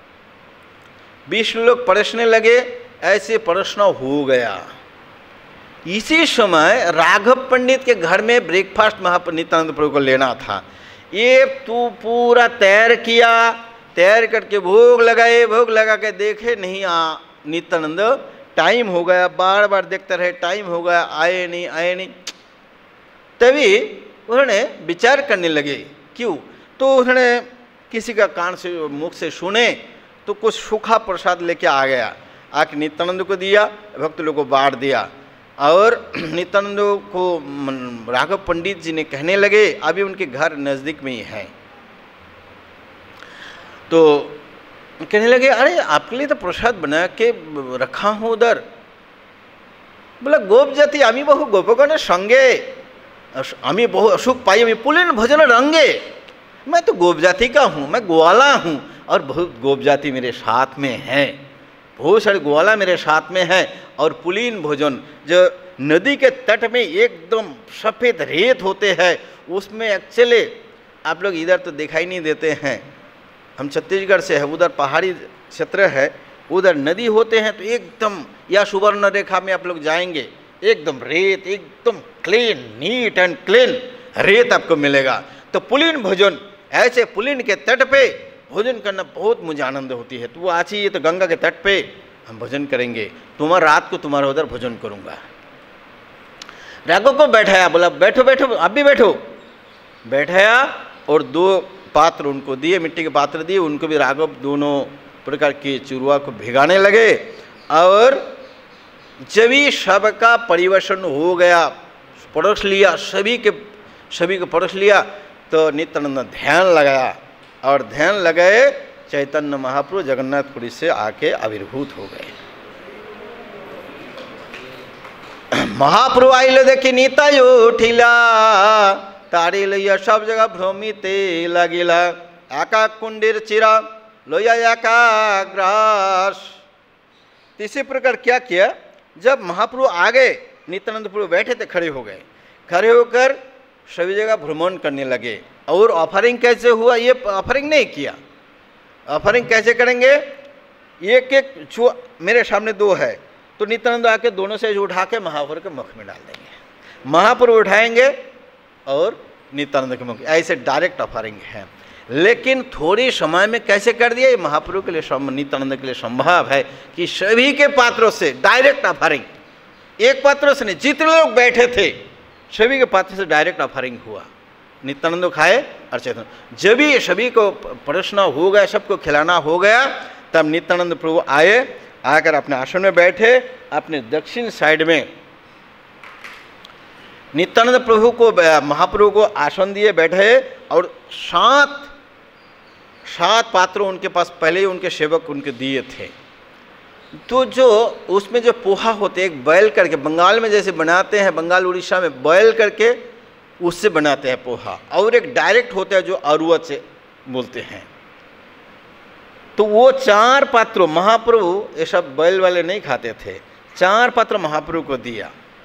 20 लोग परसने लगे। ऐसे परसना हो गया। इसी समय राघव पंडित के घर में ब्रेकफास्ट नित्यानंद प्रभु को लेना था। ये तू पूरा तैयार किया, तैयार करके भोग लगाए, भोग लगा के देखे नहीं नित्यानंद, टाइम हो गया, बार बार देखते रहे टाइम हो गया, आए नहीं। तभी उन्होंने विचार करने लगे, क्यों? तो उन्होंने किसी का कान से मुख से सुने तो कुछ सूखा प्रसाद लेके आ गया, आके नित्यानंद को दिया, भक्त लोगों को बांट दिया। और नित्यानंद को राघव पंडित जी ने कहने लगे, अभी उनके घर नज़दीक में ही है, तो कहने लगे अरे आपके लिए तो प्रसाद बना के रखा हूँ उधर। बोला गोप जाति आमी बहु गोपगण संगे आमी बहु असुख पाई, आमी पुलिन भजन रंगे। मैं तो गोप जाति का हूँ, मैं ग्वाला हूँ, और बहुत गोप जाति मेरे साथ में है, बहुत सारे ग्वाला मेरे साथ में है। और पुलीन भोजन जो नदी के तट में एकदम सफ़ेद रेत होते हैं, उसमें एक्चुअली आप लोग इधर तो दिखाई नहीं देते हैं, हम छत्तीसगढ़ से है, उधर पहाड़ी क्षेत्र है, उधर नदी होते हैं तो एकदम, या सुवर्ण रेखा में आप लोग जाएंगे एकदम रेत, एकदम क्लीन, नीट एंड क्लीन रेत आपको मिलेगा। तो पुलीन भोजन, ऐसे पुलीन के तट पे भोजन करना बहुत मुझे आनंद होती है। तो वो आज ही ये तो गंगा के तट पे हम भोजन करेंगे, तुम्हारा रात को तुम्हारा उधर भोजन करूँगा। राघव को बैठाया, बोला बैठो बैठो आप भी बैठो, बैठाया और 2 पात्र उनको दिए, मिट्टी के पात्र दिए, उनको भी राघव दोनों प्रकार के चूरुआ को भिगाने लगे। और जब ही सबका परिवेशन हो गया, परोस लिया, सभी को परोस लिया, तो नित्यानंद ध्यान लगाया और ध्यान लगाए चैतन्य महाप्रभु जगन्नाथपुरी से आके आविर्भूत हो गए। महाप्रभु आइले देखी निताय उठिला, तारी लैया सब जगह भ्रमिते लागिला, आका कुंडीर चिरा लोया एकाग्रास। इसी प्रकार क्या किया, जब महाप्रभु आ गए, नित्यानंद प्रभु बैठे थे, खड़े हो गए, खड़े होकर सभी जगह भ्रमण करने लगे। और ऑफरिंग कैसे हुआ, ये ऑफरिंग नहीं किया, ऑफरिंग कैसे करेंगे, एक एक जो मेरे सामने 2 है तो नित्यानंद आके दोनों से उठा के महाप्रभु के मुख में डाल देंगे, महाप्रभु उठाएंगे और नित्यानंद के मुख, ऐसे डायरेक्ट ऑफरिंग है। लेकिन थोड़ी समय में कैसे कर दिया, ये महाप्रभु के लिए, नित्यानंद के लिए संभव है कि सभी के पात्रों से डायरेक्ट ऑफरिंग, एक पात्रों से नहीं, जितने लोग बैठे थे सभी के पात्र से डायरेक्ट ऑफरिंग हुआ। नित्यानंद खाए और चैतन्य, जब भी सभी को परोसना हो गया, सबको खिलाना हो गया, तब नित्यानंद प्रभु आए, आकर अपने आसन में बैठे, अपने दक्षिण साइड में नित्यानंद प्रभु को, महाप्रभु को आसन दिए बैठे। और 7 पात्र उनके पास पहले ही उनके सेवक उनके दिए थे। तो जो उसमें जो पोहा होते, एक बॉयल करके, बंगाल में जैसे बनाते हैं, बंगाल उड़ीसा में बॉयल करके उससे बनाते हैं पोहा, और एक डायरेक्ट होता है जो अरुआ से बोलते हैं। तो वो 4 पात्रों महाप्रभु, ये सब बॉयल वाले नहीं खाते थे, 4 पात्र महाप्रभु को दिया।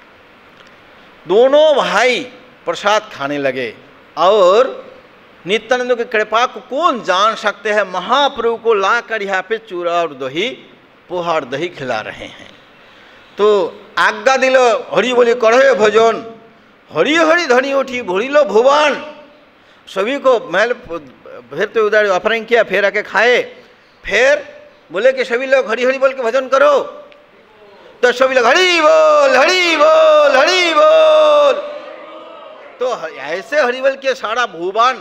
दोनों भाई प्रसाद खाने लगे। और नित्यानंद की कृपा को कौन जान सकते हैं, महाप्रभु को लाकर यहाँ पे चूरा और दही, पोहा और दही खिला रहे हैं। तो आज्ञा दिलो हरि बोली कढ़े भोजन, हरि हरि धनी उठी भूरिलो भुवन। सभी को महल, फिर तो उधर ऑफरिंग किया, फिर आके खाए, फिर बोले कि सभी लोग हरि हरि बोल के भजन करो। तो सभी लोग हरि बोल हरि बोल हरि बोल। तो ऐसे हरि बोल के सारा भुवन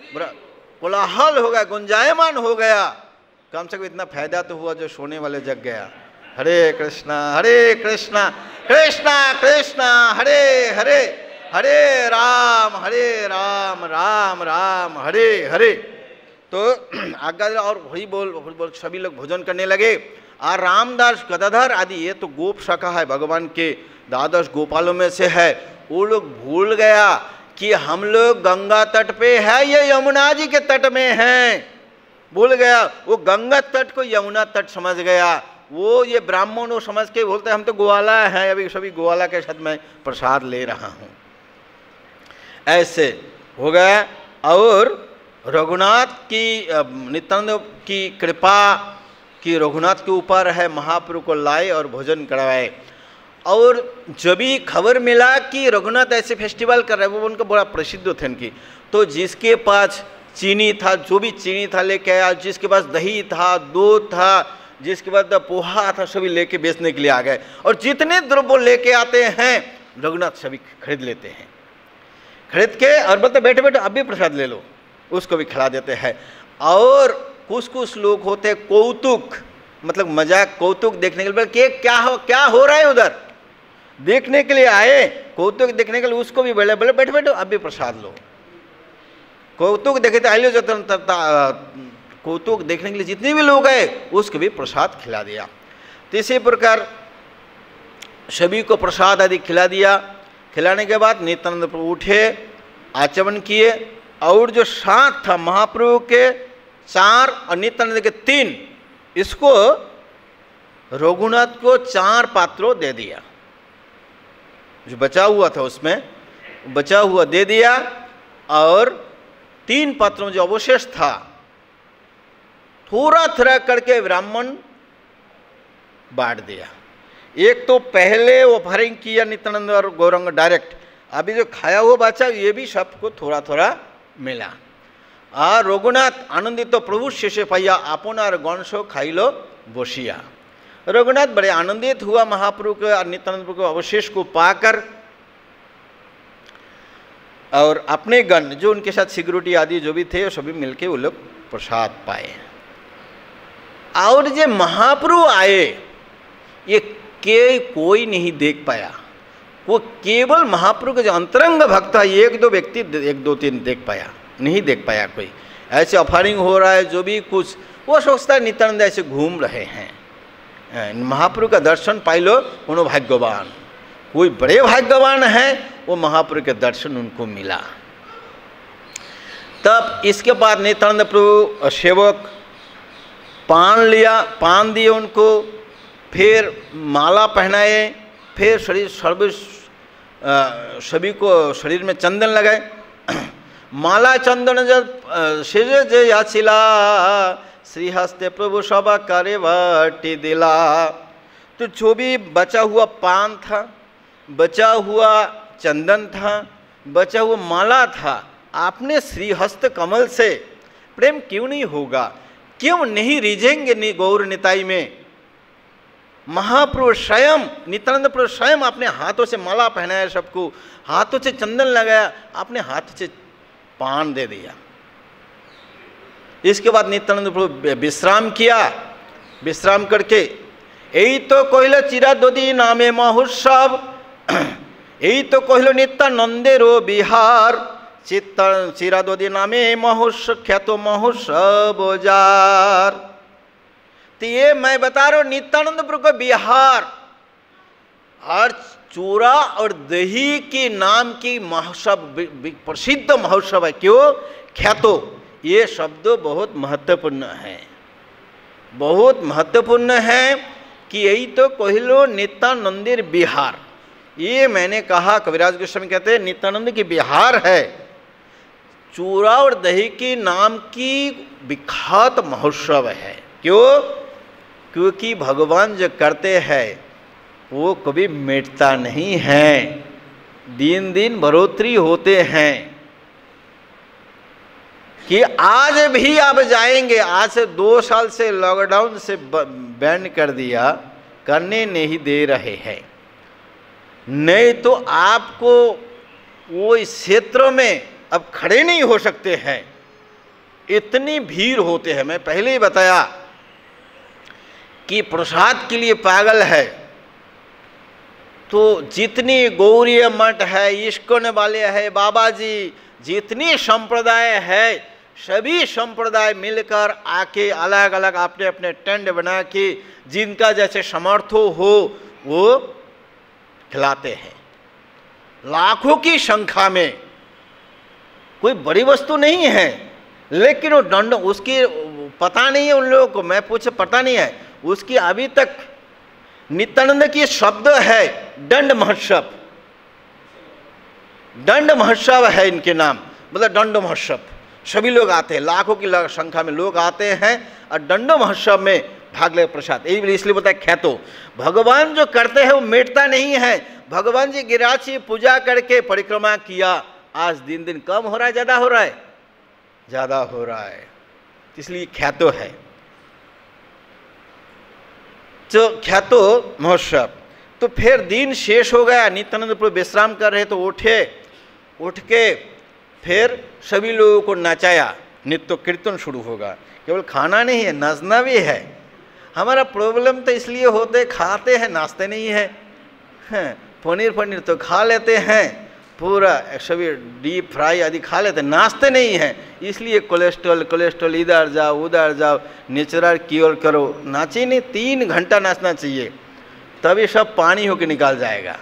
कोलाहल हो गया, गुंजायमान हो गया। कम से कम इतना फायदा तो हुआ जो सोने वाले जग गया। हरे कृष्णा कृष्णा कृष्णा हरे हरे, हरे राम राम राम हरे हरे। तो आज्ञा और हरि बोल सभी लोग भोजन करने लगे। और रामदास गदाधर आदि, ये तो गोप शाखा है, भगवान के द्वादश गोपालों में से है, वो लोग भूल गया कि हम लोग गंगा तट पे है, ये यमुना जी के तट में हैं, भूल गया। वो गंगा तट को यमुना तट समझ गया। वो ये ब्राह्मणों समझ के बोलते हैं हम तो ग्वाला हैं, अभी सभी ग्वाला के साथ मैं प्रसाद ले रहा हूँ, ऐसे हो गया। और रघुनाथ की, नित्यानंद की कृपा कि रघुनाथ के ऊपर है, महाप्रभु को लाए और भोजन करवाए। और जब भी खबर मिला कि रघुनाथ ऐसे फेस्टिवल कर रहे हैं, वो उनका बड़ा प्रसिद्ध थे उनकी, तो जिसके पास चीनी था, जो भी चीनी था लेके आया, जिसके पास दही था, दूध था, जिसके पास पोहा था, सभी लेके बेचने के लिए आ गए। और जितने द्रव्य लेके आते हैं रघुनाथ सभी खरीद लेते हैं, खरीद के और बोलते बैठे बैठे अब भी प्रसाद ले लो, उसको भी खिला देते हैं। और कुछ लोग होते कौतुक, मतलब मजाक, कौतुक देखने के लिए कि क्या हो रहा है उधर, देखने के लिए आए, कौतुक देखने के लिए, उसको भी बोले बैठे बैठो अब भी प्रसाद लो। कौतुक देखे तो आइलो, कौतुक देखने के लिए जितने भी लोग आए उसको भी प्रसाद खिला दिया। तो इसी प्रकार सभी को प्रसाद आदि खिला दिया। खिलाने के बाद नित्यानंद प्रभु उठे, आचमन किए, और जो साथ था महाप्रभु के 4 और नित्यानंद के 3, इसको रघुनाथ को 4 पात्रों दे दिया। जो बचा हुआ था उसमें बचा हुआ दे दिया, और 3 पात्रों जो अवशेष था थोड़ा थोड़ा करके ब्राह्मण बांट दिया। एक तो पहले ऑफरिंग किया नित्यानंद और गौरंग डायरेक्ट, अभी जो खाया हुआ बचा ये भी सबको थोड़ा थोड़ा मिला। আর রঘুনাথ आनंदित तो प्रभु शेषे पाइया आपनार गंश खाइलो बसिया। रघुनाथ बड़े आनंदित हुआ महाप्रभु के और नित्यानंद प्रभु के अवशेष को पाकर, और अपने गण जो उनके साथ सिक्योरिटी आदि जो भी थे सभी मिलके वो लोग प्रसाद पाए। और जो महाप्रभु आए ये कोई नहीं देख पाया, वो केवल महाप्रभु के जो अंतरंग भक्त है 1-2 व्यक्ति 1-2-3 देख पाया, नहीं देख पाया कोई। ऐसे ऑफरिंग हो रहा है जो भी कुछ, वो सोचता है नित्यानंद ऐसे घूम रहे हैं, महाप्रभु का दर्शन पाई लो उन्हों भाग्यवान, कोई बड़े भाग्यवान है वो महाप्रभु के दर्शन उनको मिला। तब इसके बाद नित्यानंद प्रभु सेवक पान लिया, पान दिए उनको, फिर माला पहनाए, फिर शरीर सभी को शरीर में चंदन लगाए। माला चंदन जब शेजे जे याचिला श्री हस्ते प्रभु सभा करे वाटी दिला। तो जो भी बचा हुआ पान था, बचा हुआ चंदन था, बचा हुआ माला था, आपने श्रीहस्त कमल से प्रेम क्यों नहीं होगा, क्यों नहीं रिझेंगे गौर निताई में। महाप्रभु स्वयं नित्यानंद प्रभु स्वयं अपने हाथों से माला पहनाया, सबको हाथों से चंदन लगाया, अपने हाथ से पान दे दिया। इसके बाद नित्यानंद प्रभु विश्राम किया, विश्राम करके यही तो कहलो चिरादोदी नामे महोत्सव, यही तो कहलो नित्यानंदेरो बिहार, चिरादोदी नामे महोत्सव ख्यातो महोत्सव जार। तो ये मैं बता रहा हूँ नित्यानंद प्रभु का बिहार, और चूरा और दही के नाम की महोत्सव प्रसिद्ध महोत्सव है। क्यों ख्यातो, ये शब्द बहुत महत्वपूर्ण है, बहुत महत्वपूर्ण है कि यही तो कहलो नित्यानंदेर बिहार। ये मैंने कहा कविराज गोस्वामी कहते हैं नित्यानंद की बिहार है, चूरा और दही के नाम की विख्यात महोत्सव है। क्यों, क्योंकि भगवान जो करते हैं वो कभी मिटता नहीं है, दिन दिन बढ़ोतरी होते हैं। कि आज भी आप जाएंगे, आज से 2 साल से लॉकडाउन से बैन कर दिया, करने नहीं दे रहे हैं, नहीं तो आपको वो इस क्षेत्र में अब खड़े नहीं हो सकते हैं, इतनी भीड़ होते हैं। मैं पहले ही बताया कि प्रसाद के लिए पागल है, तो जितनी गौरीय मठ है, इस्कॉन वाले है, बाबा जी, जितनी संप्रदाय है, सभी संप्रदाय मिलकर आके अलग अलग अपने अपने टेंट बना के जिनका जैसे समर्थो हो वो खिलाते हैं, लाखों की संख्या में। कोई बड़ी वस्तु नहीं है, लेकिन वो दंड उसकी पता नहीं है उन लोगों को, मैं पूछे पता नहीं है उसकी। अभी तक नित्यानंद की शब्द है दंड महोत्सव, दंड महोत्सव है इनके नाम, मतलब दंड महोत्सव। सभी लोग आते हैं, लाखों की संख्या में लोग आते हैं और दंड महोत्सव में भाग ले प्रसाद। इसलिए बताया ख्यातो, भगवान जो करते हैं वो मिटता नहीं है। भगवान जी गिरिराज पूजा करके परिक्रमा किया, आज दिन दिन कम हो रहा है, ज़्यादा हो रहा है, ज़्यादा हो रहा है, इसलिए ख्यातो है। तो ख्यातो महोत्सव। तो फिर दिन शेष हो गया, नित्यानंद प्रभु विश्राम कर रहे तो उठे, उठ के फिर सभी लोगों को नचाया, नित्य कीर्तन शुरू होगा। केवल खाना नहीं है, नाचना भी है। हमारा प्रॉब्लम तो इसलिए होते खाते हैं, नाचते नहीं है। पनीर पनीर तो खा लेते हैं, पूरा सभी डीप फ्राई आदि खा लेते हैं, नाचते नहीं हैं। इसलिए कोलेस्ट्रॉल कोलेस्ट्रॉल, इधर जाओ उधर जाओ, नेचुरल क्योर करो। नाचे नहीं, 3 घंटा नाचना चाहिए, तभी सब पानी होके निकाल जाएगा।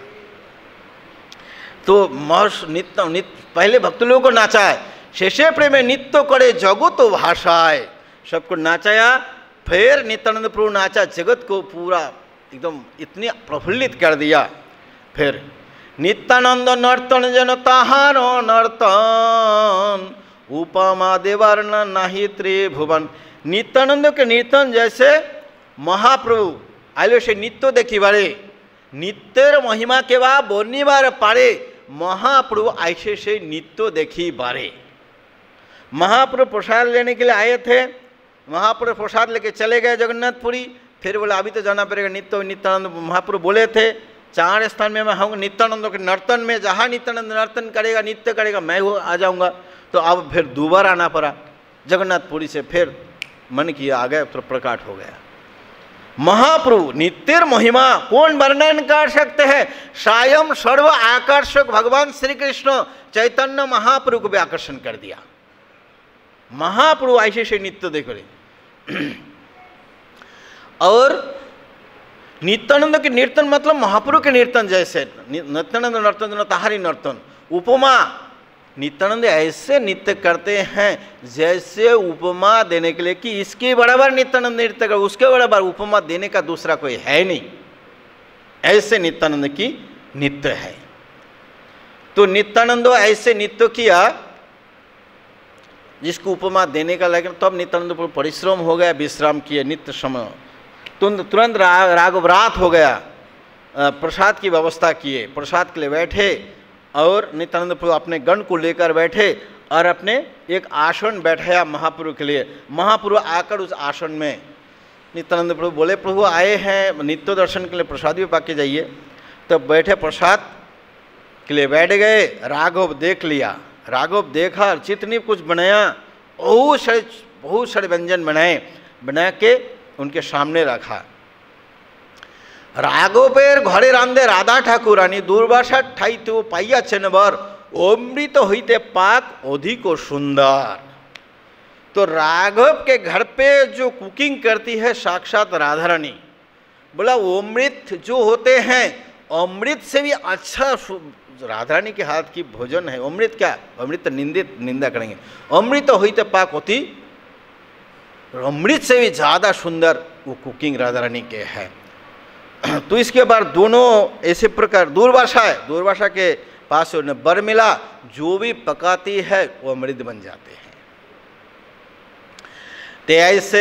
तो नित्य पहले भक्त लोगों को नाचा है, शेषे प्रेमे नित्य करे जगत भाषाए, सबको नाचाया। फिर नित्यानंद प्रभु नाचा, जगत को पूरा एकदम इतनी प्रफुल्लित कर दिया। फिर नित्यानंद नर्तन जन ताहारो नर्तन, उपमा देवर्ण नाही त्रिभुवन। नित्यानंद के कीर्तन जैसे महाप्रभु आइलो से नित्य देखी बारे, नित्यर महिमा के बाद बोलने पारे महाप्रभु ऐसे से नित्य देखी बारे। महाप्रभु प्रसाद लेने के लिए आए थे, महाप्रभु प्रसाद लेके चले गए जगन्नाथपुरी। फिर बोले अभी तो जाना पड़ेगा नित्य। नित्यानंद महाप्रभु बोले थे 4 स्थान में मैं हूँ, नित्यानंद के नर्तन में, जहाँ नित्यानंद नर्तन करेगा नित्य करेगा मैं वो आ जाऊँगा। तो अब फिर दोबारा आना पड़ा जगन्नाथपुरी से। फिर मन किया आ गया तो प्रकट हो गया महाप्रभु। नित्यर महिमा कौन वर्णन कर सकते हैं? स्वयं सर्व आकर्षक भगवान श्री कृष्ण चैतन्य महाप्रभु को भी आकर्षण कर दिया। महाप्रभु ऐसे से नित्य देख रहे। और नित्यानंद के कीर्तन मतलब महाप्रभु के कीर्तन जैसे, नित्यानंद नर्तन ताहारी नर्तन। उपमा नित्यानंद ऐसे नृत्य करते हैं जैसे उपमा देने के लिए कि इसके बराबर नित्यानंद नृत्य कर, उसके बराबर उपमा देने का दूसरा कोई है नहीं, ऐसे नित्यानंद की नृत्य है। तो नित्यानंद ऐसे नृत्य किया जिसको उपमा देने का, लेकिन तब नित्यानंद पर परिश्रम हो गया, विश्राम किए नित्य समय। तुरंत रागवरात हो गया, प्रसाद की व्यवस्था किए, प्रसाद के लिए बैठे और नित्यानंद प्रभु अपने गण को लेकर बैठे और अपने एक आसन बैठाया महाप्रभु के लिए। महाप्रभु आकर उस आसन में नित्यानंद प्रभु बोले प्रभु आए हैं नित्य दर्शन के लिए, प्रसाद भी पाके जाइए। तब बैठे प्रसाद के लिए बैठ गए। राघव देख लिया, राघव देखा, जितनी कुछ बनाया, बहुत सारे व्यंजन बनाए, बना के उनके सामने रखा। राघवेर घरे रांधे राधा ठाकुरानी, दुर्वासा ठाईते पाइया चेनबर, अमृत होते पाक अधिक सुंदर। तो राघव के घर पे जो कुकिंग करती है साक्षात राधा रानी। बोला अमृत जो होते हैं, अमृत से भी अच्छा राधा रानी के हाथ की भोजन है। अमृत क्या, अमृत निंदा करेंगे। अमृत होते पाक होती, अमृत से भी ज़्यादा सुंदर वो कुकिंग राधा रानी के है। तो इसके बाद दोनों ऐसे प्रकार दूरभाषा है, दूरभाषा के पास उन्हें बर मिला, जो भी पकाती है वो अमृत बन जाते हैं। तो ऐसे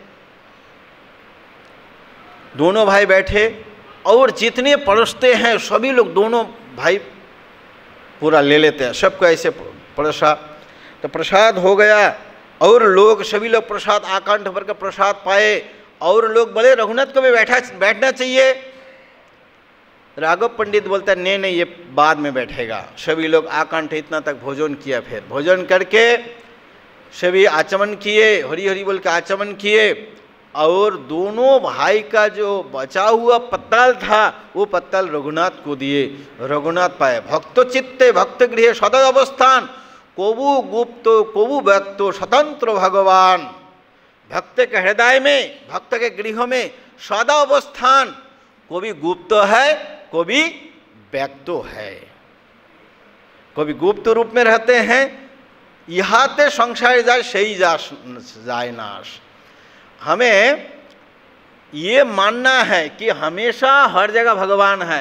दोनों भाई बैठे और जितने परोसते हैं सभी लोग, दोनों भाई पूरा ले लेते हैं, सबको ऐसे परोसा। तो प्रसाद हो गया और लोग सभी लोग प्रसाद आकांठ भर का प्रसाद पाए। और लोग बोले रघुनाथ को भी बैठना चाहिए। राघव पंडित बोलता है नहीं ये बाद में बैठेगा। सभी लोग आकांठ इतना तक भोजन किया, फिर भोजन करके सभी आचमन किए, हरि हरि बोल के आचमन किए। और दोनों भाई का जो बचा हुआ पत्तल था वो पत्तल रघुनाथ को दिए। रघुनाथ पाए भक्त चित्ते भक्त गृह सदा अवस्थान, कोबू गुप्त कोबू व्यक्त स्वतंत्र भगवान। भक्त के हृदय में, भक्त के गृह में सदा अवस्थान, को भी गुप्त है को भी व्यक्त है, को भी गुप्त रूप में रहते हैं। इहाते संसार जाए सही जाए नाश। हमें ये मानना है कि हमेशा हर जगह भगवान है,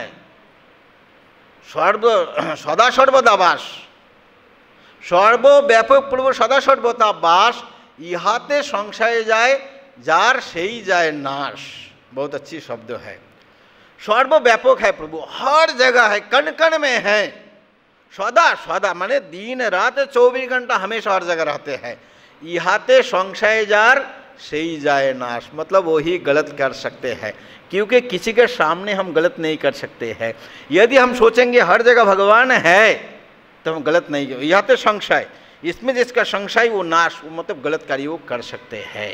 सदा सर्वदा वास, सर्वव्यापक प्रभु सदा सर्वदा वास। इहाते संशय जाए जार सही जाए नाश। बहुत अच्छी शब्द है। सर्वव्यापक है प्रभु, हर जगह है, कण कण में है, सदा सदा माने दिन रात 24 घंटा हमेशा हर जगह रहते हैं। इहाते संशय जार सही जाए नाश, मतलब वही गलत कर सकते हैं, क्योंकि किसी के सामने हम गलत नहीं कर सकते हैं। यदि हम सोचेंगे हर जगह भगवान है तो हम गलत नहीं, इहाते संशय, इसमें जिसका संशय वो नाश, वो मतलब गलत कार्य वो कर सकते हैं।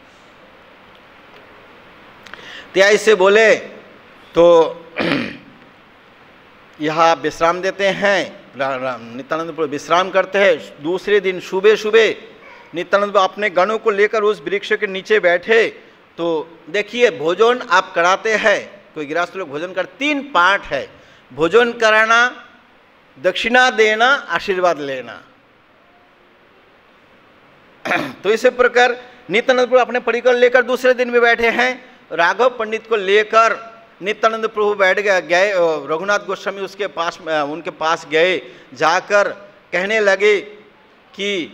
तो ऐसे बोले तो यहाँ विश्राम देते हैं, नित्यानंद प्रभु विश्राम करते हैं। दूसरे दिन सुबह सुबह नित्यानंद अपने गणों को लेकर उस वृक्ष के नीचे बैठे। तो देखिए भोजन आप कराते हैं, कोई गृहस्थ लोग भोजन कर, 3 पार्ट है, भोजन कराना, दक्षिणा देना, आशीर्वाद लेना। तो इसी प्रकार नित्यानंद प्रभु अपने परिकर लेकर दूसरे दिन भी बैठे हैं, राघव पंडित को लेकर नित्यानंद प्रभु बैठ गए, रघुनाथ गोस्वामी उसके पास उनके पास गए, जाकर कहने लगे कि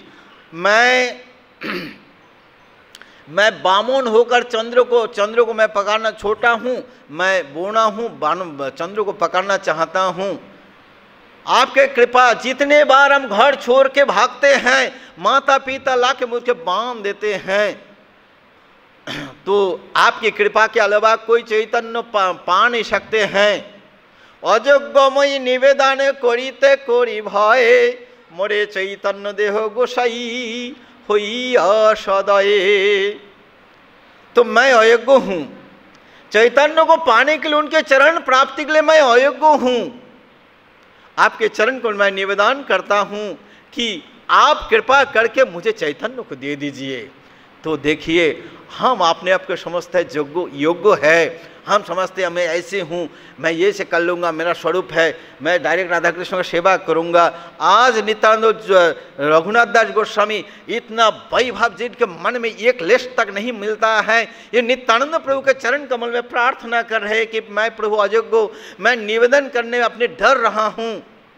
मैं बामन होकर चंद्र को मैं पकड़ना, छोटा हूँ, मैं बूढ़ा हूँ, चंद्र को पकड़ना चाहता हूँ। आपके कृपा, जितने बार हम घर छोड़ के भागते हैं, माता पिता ला के मुझे बांध देते हैं, तो आपकी कृपा के अलावा कोई चैतन्य पा नहीं सकते हैं। अयोग्यमयी निवेदन करिते करी भय, मोरे चैतन्य देह गोसाई होइया सदये। तो मैं अयोग्य हूँ, चैतन्य को पाने के लिए, उनके चरण प्राप्ति के लिए मैं अयोग्य हूँ। आपके चरण को मैं निवेदन करता हूँ कि आप कृपा करके मुझे चैतन्य को दे दीजिए। तो देखिए, हम अपने आप को समझते हैं योग्य है, हम समझते हैं मैं ऐसे हूँ, मैं ये से कर लूँगा, मेरा स्वरूप है, मैं डायरेक्ट राधा कृष्ण की सेवा करूँगा। आज नित्यानंद रघुनाथ दास गोस्वामी इतना वैभव जिनके मन में एक लेश तक नहीं मिलता है, ये नित्यानंद प्रभु के चरण कमल में प्रार्थना कर रहे हैं कि मैं प्रभु अयोग्य, मैं निवेदन करने में अपने डर रहा हूँ,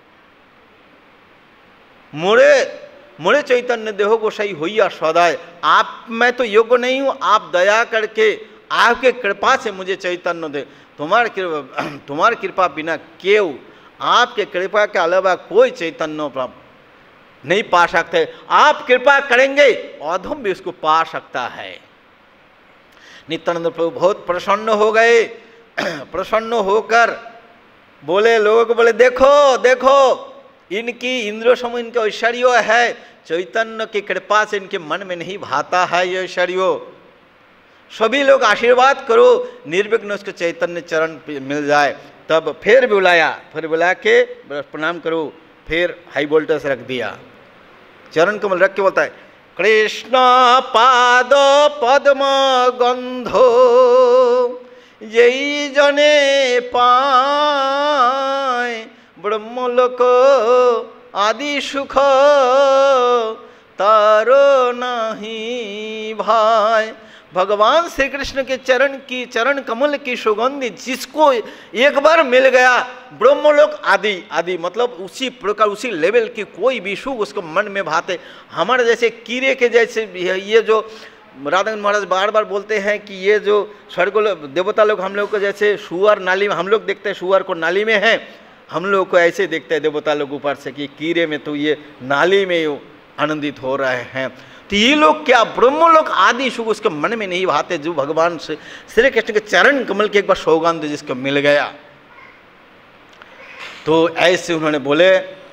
मोरे चैतन्य देहो गोसाई होइया सदाय। मैं तो योग्य नहीं हूँ, आप दया करके आपके कृपा से मुझे चैतन्य दे। तुम्हारी कृपा बिना केव, आपके कृपा के अलावा कोई चैतन्य प्राप्त नहीं पा सकते। आप कृपा करेंगे अधम भी उसको पा सकता है। नित्यानंद प्रभु बहुत प्रसन्न हो गए। प्रसन्न होकर बोले, लोगों को बोले, देखो देखो, इनकी इंद्रियों समूह इनके ऐश्वर्य है, चैतन्य की कृपा से इनके मन में नहीं भाता है ये ऐश्वर्य। सभी लोग आशीर्वाद करो, निर्विघ्न उसके चैतन्य चरण मिल जाए। तब फिर बुलाया, फिर बुला के प्रणाम करो, फिर हाई वोल्टेज रख दिया, चरण कमल रख के बोलता है, कृष्ण पाद पद्म गंधो यही जने पाए, ब्रह्मलोक आदि सुख तारो नहीं भाई। भगवान श्री कृष्ण के चरण कमल की सुगंधि जिसको एक बार मिल गया, ब्रह्मलोक आदि मतलब उसी प्रकार उसी लेवल की कोई भी सुख उसको मन में भाते। हमारे जैसे कीड़े के जैसे ये जो राधा महाराज बार बार बोलते हैं कि ये जो स्वर्ग देवता लोग हम लोग को जैसे सुअर नाली में हम लोग देखते हैं, सुअर को नाली में है, हम लोग को ऐसे देखते हैं देवता लोग ऊपर से कि कीड़े में तो ये नाली में आनंदित हो रहे हैं। तो ये लोग क्या ब्रह्मलोक आदि सुख उसके मन में नहीं भाते, जो भगवान से श्री कृष्ण के चरण कमल के एक बार सौगंध जिसको मिल गया। तो ऐसे उन्होंने बोले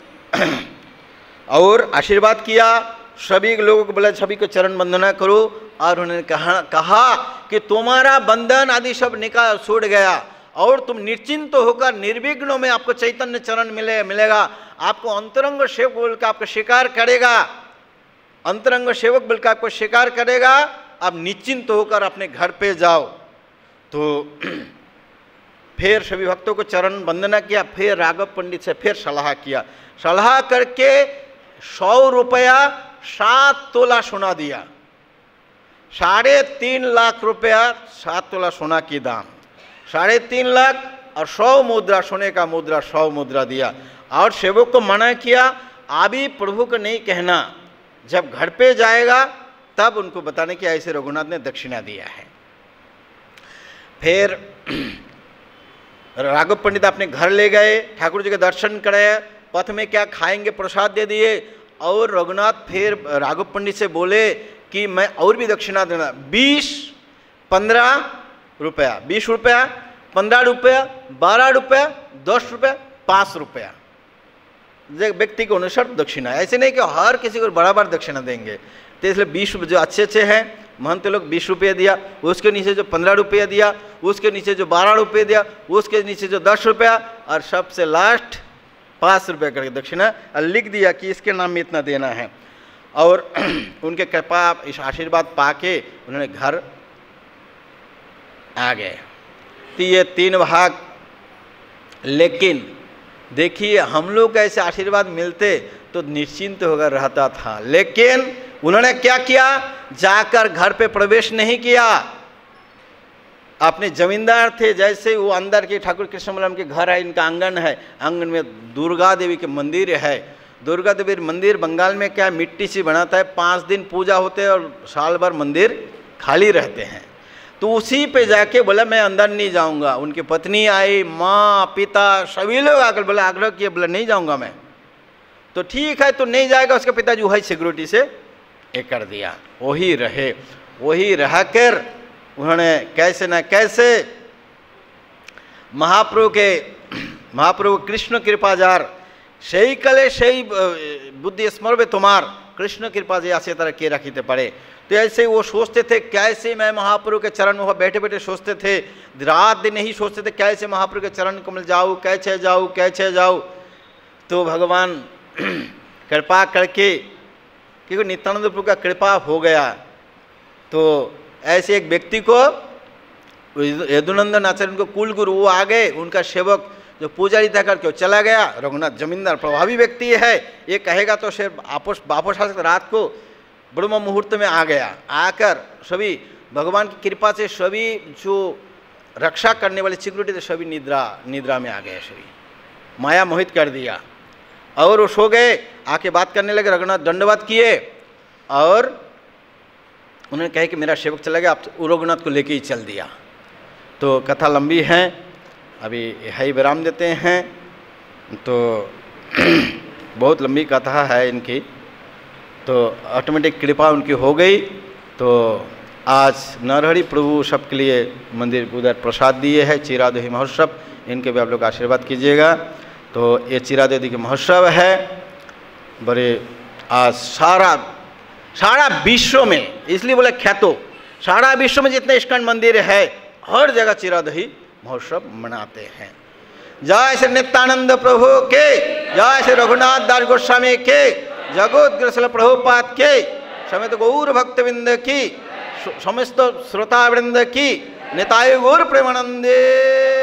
और आशीर्वाद किया, सभी लोगों को बोला सभी को चरण वंदना करो। और उन्होंने कहा कि तुम्हारा बंधन आदि सब निकाल छूट गया और तुम निश्चिंत होकर निर्विघ्नों में आपको चैतन्य चरण मिलेगा। आपको अंतरंग सेवक बोलकर आपको स्वीकार करेगा, अंतरंग सेवक बोलकर आपको स्वीकार करेगा। आप निश्चिंत होकर अपने घर पे जाओ। तो फिर सभी भक्तों को चरण वंदना किया, फिर राघव पंडित से फिर सलाह किया, सलाह करके 100 रुपया 7 तोला सोना दिया। 3.5 लाख रुपया 7 तोला सोना की दाम, 3.5 लाख और 100 मुद्रा सोने का मुद्रा 100 मुद्रा दिया। और सेवक को मना किया, अभी प्रभु को नहीं कहना, जब घर पे जाएगा तब उनको बताने कि ऐसे रघुनाथ ने दक्षिणा दिया है। फिर राघव पंडित अपने घर ले गए, ठाकुर जी के दर्शन कराए, पथ में क्या खाएंगे प्रसाद दे दिए। और रघुनाथ फिर राघव पंडित से बोले कि मैं और भी दक्षिणा देना, 20-15 रुपया, 20 रुपया, 15 रुपया, 12 रुपया, 10 रुपया, 5 रुपया व्यक्ति के अनुसार दक्षिणा। ऐसे नहीं कि हर किसी को बराबर दक्षिणा देंगे। तो इसलिए 20 जो अच्छे हैं महंत लोग 20 रुपये दिया, उसके नीचे जो 15 रुपया दिया, उसके नीचे जो 12 रुपये दिया, उसके नीचे जो 10 रुपया और सबसे लास्ट 5 रुपये करके दक्षिणा लिख दिया कि इसके नाम में इतना देना है। और उनके कृपा इस आशीर्वाद पाके उन्होंने घर आ गए। तो ये 3 भाग। लेकिन देखिए हम लोग ऐसे आशीर्वाद मिलते तो निश्चिंत होकर रहता था, लेकिन उन्होंने क्या किया, जाकर घर पे प्रवेश नहीं किया। अपने जमींदार थे, जैसे वो अंदर के ठाकुर कृष्णमल्लम के घर है, इनका आंगन है, आंगन में दुर्गा देवी के मंदिर है। दुर्गा देवी मंदिर बंगाल में क्या मिट्टी से बनाता है, 5 दिन पूजा होते हैं और साल भर मंदिर खाली रहते हैं। तो उसी पे जाके बोला मैं अंदर नहीं जाऊंगा। उनकी पत्नी आई, माँ पिता सभी लोग आकर बोला, आग्रह किए, बोला नहीं जाऊंगा मैं। तो ठीक है तो नहीं जाएगा। उसके पिताजी वही सिक्योरिटी से ये कर दिया, वही रहे। वही रहकर उन्होंने कैसे न कैसे महाप्रभु कृष्ण कृपाजार सही कले सही बुद्धि स्मरण तुम्हार कृष्ण कृपा जी ऐसे तरह के रखी थे पड़े। तो ऐसे वो सोचते थे कैसे मैं महाप्रभु के चरण में बैठे बैठे सोचते थे, रात दिन नहीं सोचते थे कैसे महाप्रभु के चरण कमल जाऊँ, कैसे जाऊँ कैसे जाऊँ। तो भगवान कृपा करके, क्योंकि नित्यानंद प्रभु का कृपा हो गया, तो ऐसे एक व्यक्ति को यदुनंदन आचार्य उनको कुल गुरु वो आ गए, उनका सेवक जो पुजारी था करके वो चला गया। रघुनाथ जमींदार प्रभावी व्यक्ति है, ये कहेगा तो शेर वापस आ सकता। रात को ब्रह्म मुहूर्त में आ गया, आकर सभी भगवान की कृपा से सभी जो रक्षा करने वाले सिक्योरिटी थे सभी निद्रा में आ गए, सभी माया मोहित कर दिया और वो सो गए। आके बात करने लगे, रघुनाथ दंडवत किए और उन्होंने कहा कि मेरा सेवक चला गया, आप रघुनाथ को लेके ही चल दिया। तो कथा लंबी है, अभी है विराम देते हैं। तो बहुत लंबी कथा है इनकी, तो ऑटोमेटिक कृपा उनकी हो गई। तो आज नरहरि प्रभु सबके लिए मंदिर उधर प्रसाद दिए है, चिरादोही महोत्सव, इनके भी आप लोग आशीर्वाद कीजिएगा। तो ये चिरादोही के महोत्सव है, बड़े आज सारा विश्व में, इसलिए बोले ख्यातो, सारा विश्व में जितने इस्कॉन मंदिर है हर जगह चिरादोही महोत्सव मनाते हैं। जय श्री नित्यानंद प्रभु के, जय श्री रघुनाथ दास गोस्वामी के, जगोद्गुरु श्रील प्रभुपाद के, समेत गौर भक्तवृंद की, समस्त श्रोतावृंद की, निताय गौर प्रेमानंदे।